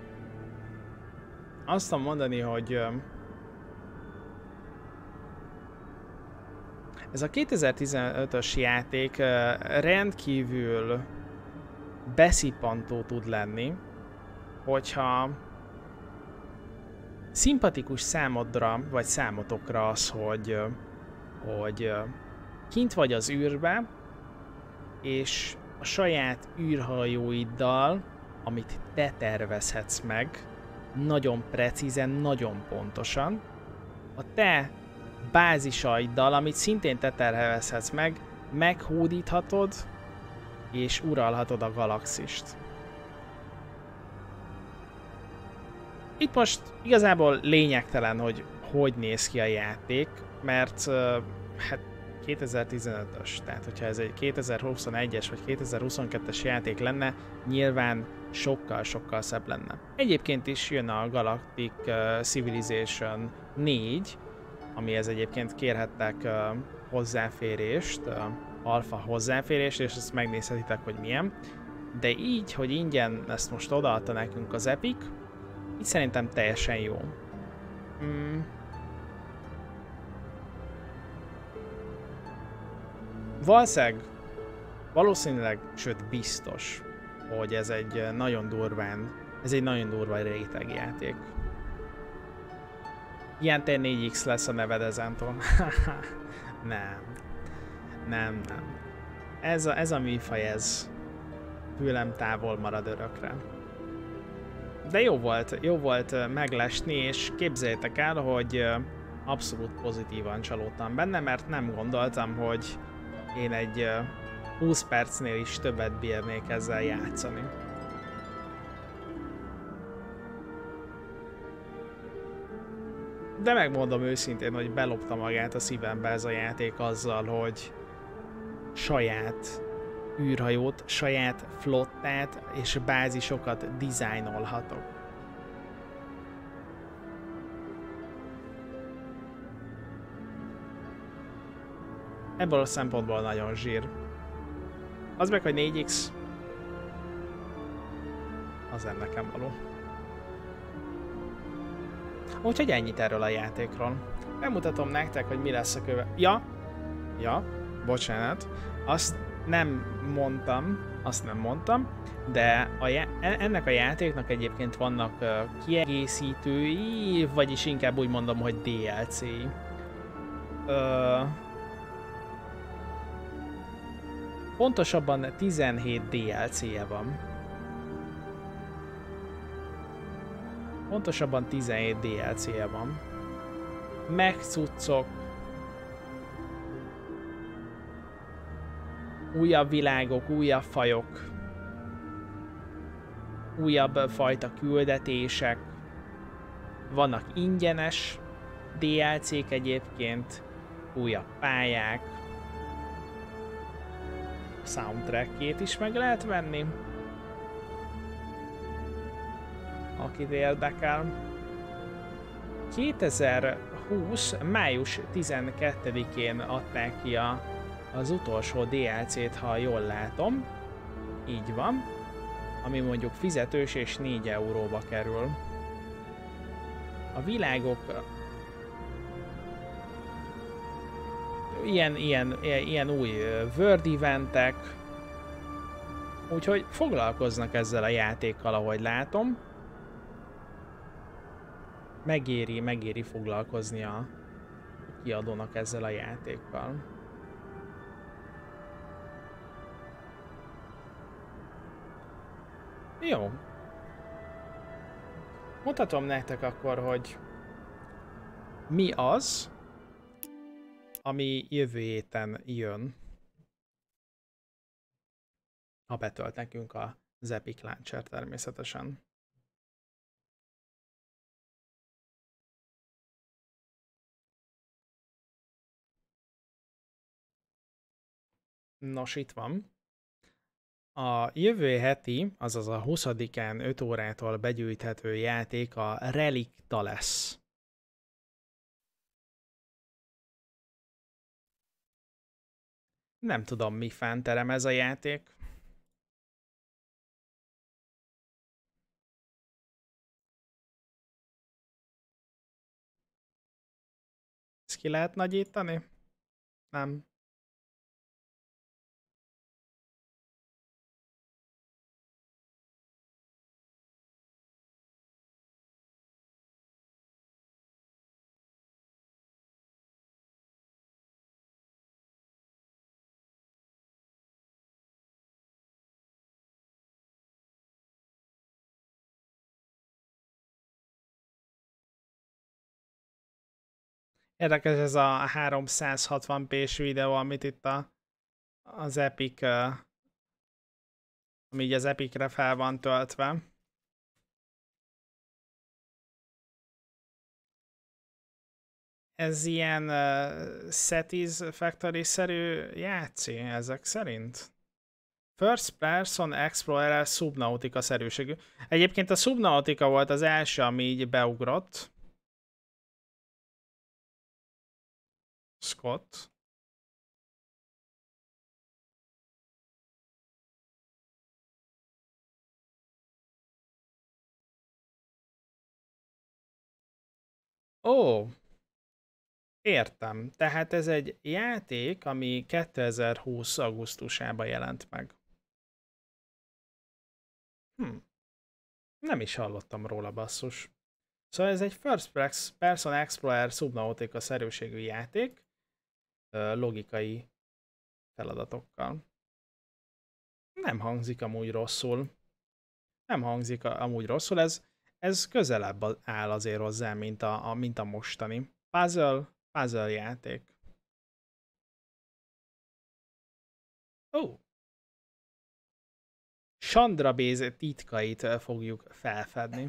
azt tudom mondani, hogy ez a kétezer-tizenötös játék rendkívül beszippantó tud lenni, hogyha szimpatikus számodra, vagy számotokra az, hogy, hogy kint vagy az űrbe, és a saját űrhajóiddal, amit te tervezhetsz meg, nagyon precízen, nagyon pontosan, a te bázisaiddal, amit szintén te tervezhetsz meg, meghódíthatod, és uralhatod a galaxist. Itt most igazából lényegtelen, hogy hogy néz ki a játék, mert uh, hát kétezer-tizenötös, tehát hogyha ez egy kétezer-huszonegyes vagy kétezer-huszonkettes játék lenne, nyilván sokkal-sokkal szebb lenne. Egyébként is jön a Galactic uh, Civilization négy, amihez egyébként kérhettek uh, hozzáférést, uh, alfa hozzáférést, és ezt megnézhetitek, hogy milyen. De így, hogy ingyen ezt most odaadta nekünk az Epic, így szerintem teljesen jó. Mm. Valószínűleg, valószínűleg, sőt biztos, hogy ez egy nagyon durván, ez egy nagyon durva rétegjáték. Ilyen te négy iksz lesz a neved ezentől. Nem. Nem, nem. Ez a, ez a műfaj, ez tőlem távol marad örökre. De jó volt, jó volt meglesni, és képzeljétek el, hogy abszolút pozitívan csalódtam benne, mert nem gondoltam, hogy én egy húsz percnél is többet bírnék ezzel játszani. De megmondom őszintén, hogy belopta magát a szívembe ez a játék azzal, hogy saját űrhajót, saját flottát és bázisokat dizájnolhatok. Ebből a szempontból nagyon zsír. Az meg, hogy négy iksz, az nem nekem való. Úgyhogy ennyit erről a játékról. Megmutatom nektek, hogy mi lesz a köve... Ja, ja, bocsánat, azt nem mondtam, azt nem mondtam, de a ennek a játéknak egyébként vannak uh, kiegészítői, vagyis inkább úgy mondom, hogy dé el cé-i. Uh, pontosabban tizenhét dé el cé-je van. Pontosabban tizenhét dé el cé-je van. Megcuccok, újabb világok, újabb fajok, újabb fajta küldetések, vannak ingyenes dé el cé-k egyébként, újabb pályák, soundtrackjét is meg lehet venni, akit érdekel. kétezer-húsz. május tizenkettedikén adták ki a, az utolsó dé el cé-t, ha jól látom. Így van. Ami mondjuk fizetős és négy euróba kerül. A világok ilyen, ilyen, ilyen új world eventek, úgyhogy foglalkoznak ezzel a játékkal, ahogy látom. Megéri, megéri foglalkozni a kiadónak ezzel a játékkal. Jó. Mutatom nektek akkor, hogy mi az, ami jövő héten jön. Ha betölt nekünk az Epic Launcher természetesen. Nos, itt van. A jövő heti, azaz a huszadikán öt órától begyűjthető játék a Relicta lesz. Nem tudom, mi fánterem ez a játék. Ezt ki lehet nagyítani? Nem. Érdekes ez a háromszázhatvan pé-s videó, amit itt a, az Epic, uh, ami így az Epicre fel van töltve. Ez ilyen uh, Setis Factory-szerű játszi ezek szerint? First Person Explorer Subnautica-szerűségű. Egyébként a Subnautica volt az első, ami így beugrott. Scott. Ó, értem. Tehát ez egy játék, ami kétezer-húsz augusztusában jelent meg. Hm. Nem is hallottam róla, basszus. Szóval ez egy First Person Explorer Subnautica-szerűségű játék, logikai feladatokkal. Nem hangzik amúgy rosszul. Nem hangzik amúgy rosszul, ez, ez közelebb áll azért hozzá, mint a, a, mint a mostani. Puzzle, puzzle játék. Ó! Oh. Chandra Base titkait fogjuk felfedni.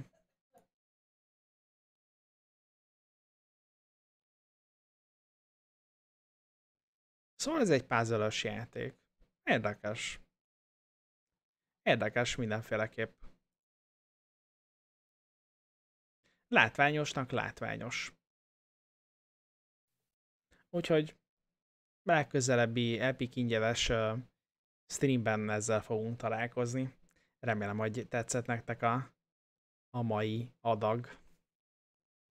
Szóval ez egy puzzle-ös játék. Érdekes. Érdekes mindenféleképp. Látványosnak látványos. Úgyhogy legközelebbi Epic ingyenes uh, streamben ezzel fogunk találkozni. Remélem, hogy tetszett nektek a, a mai adag.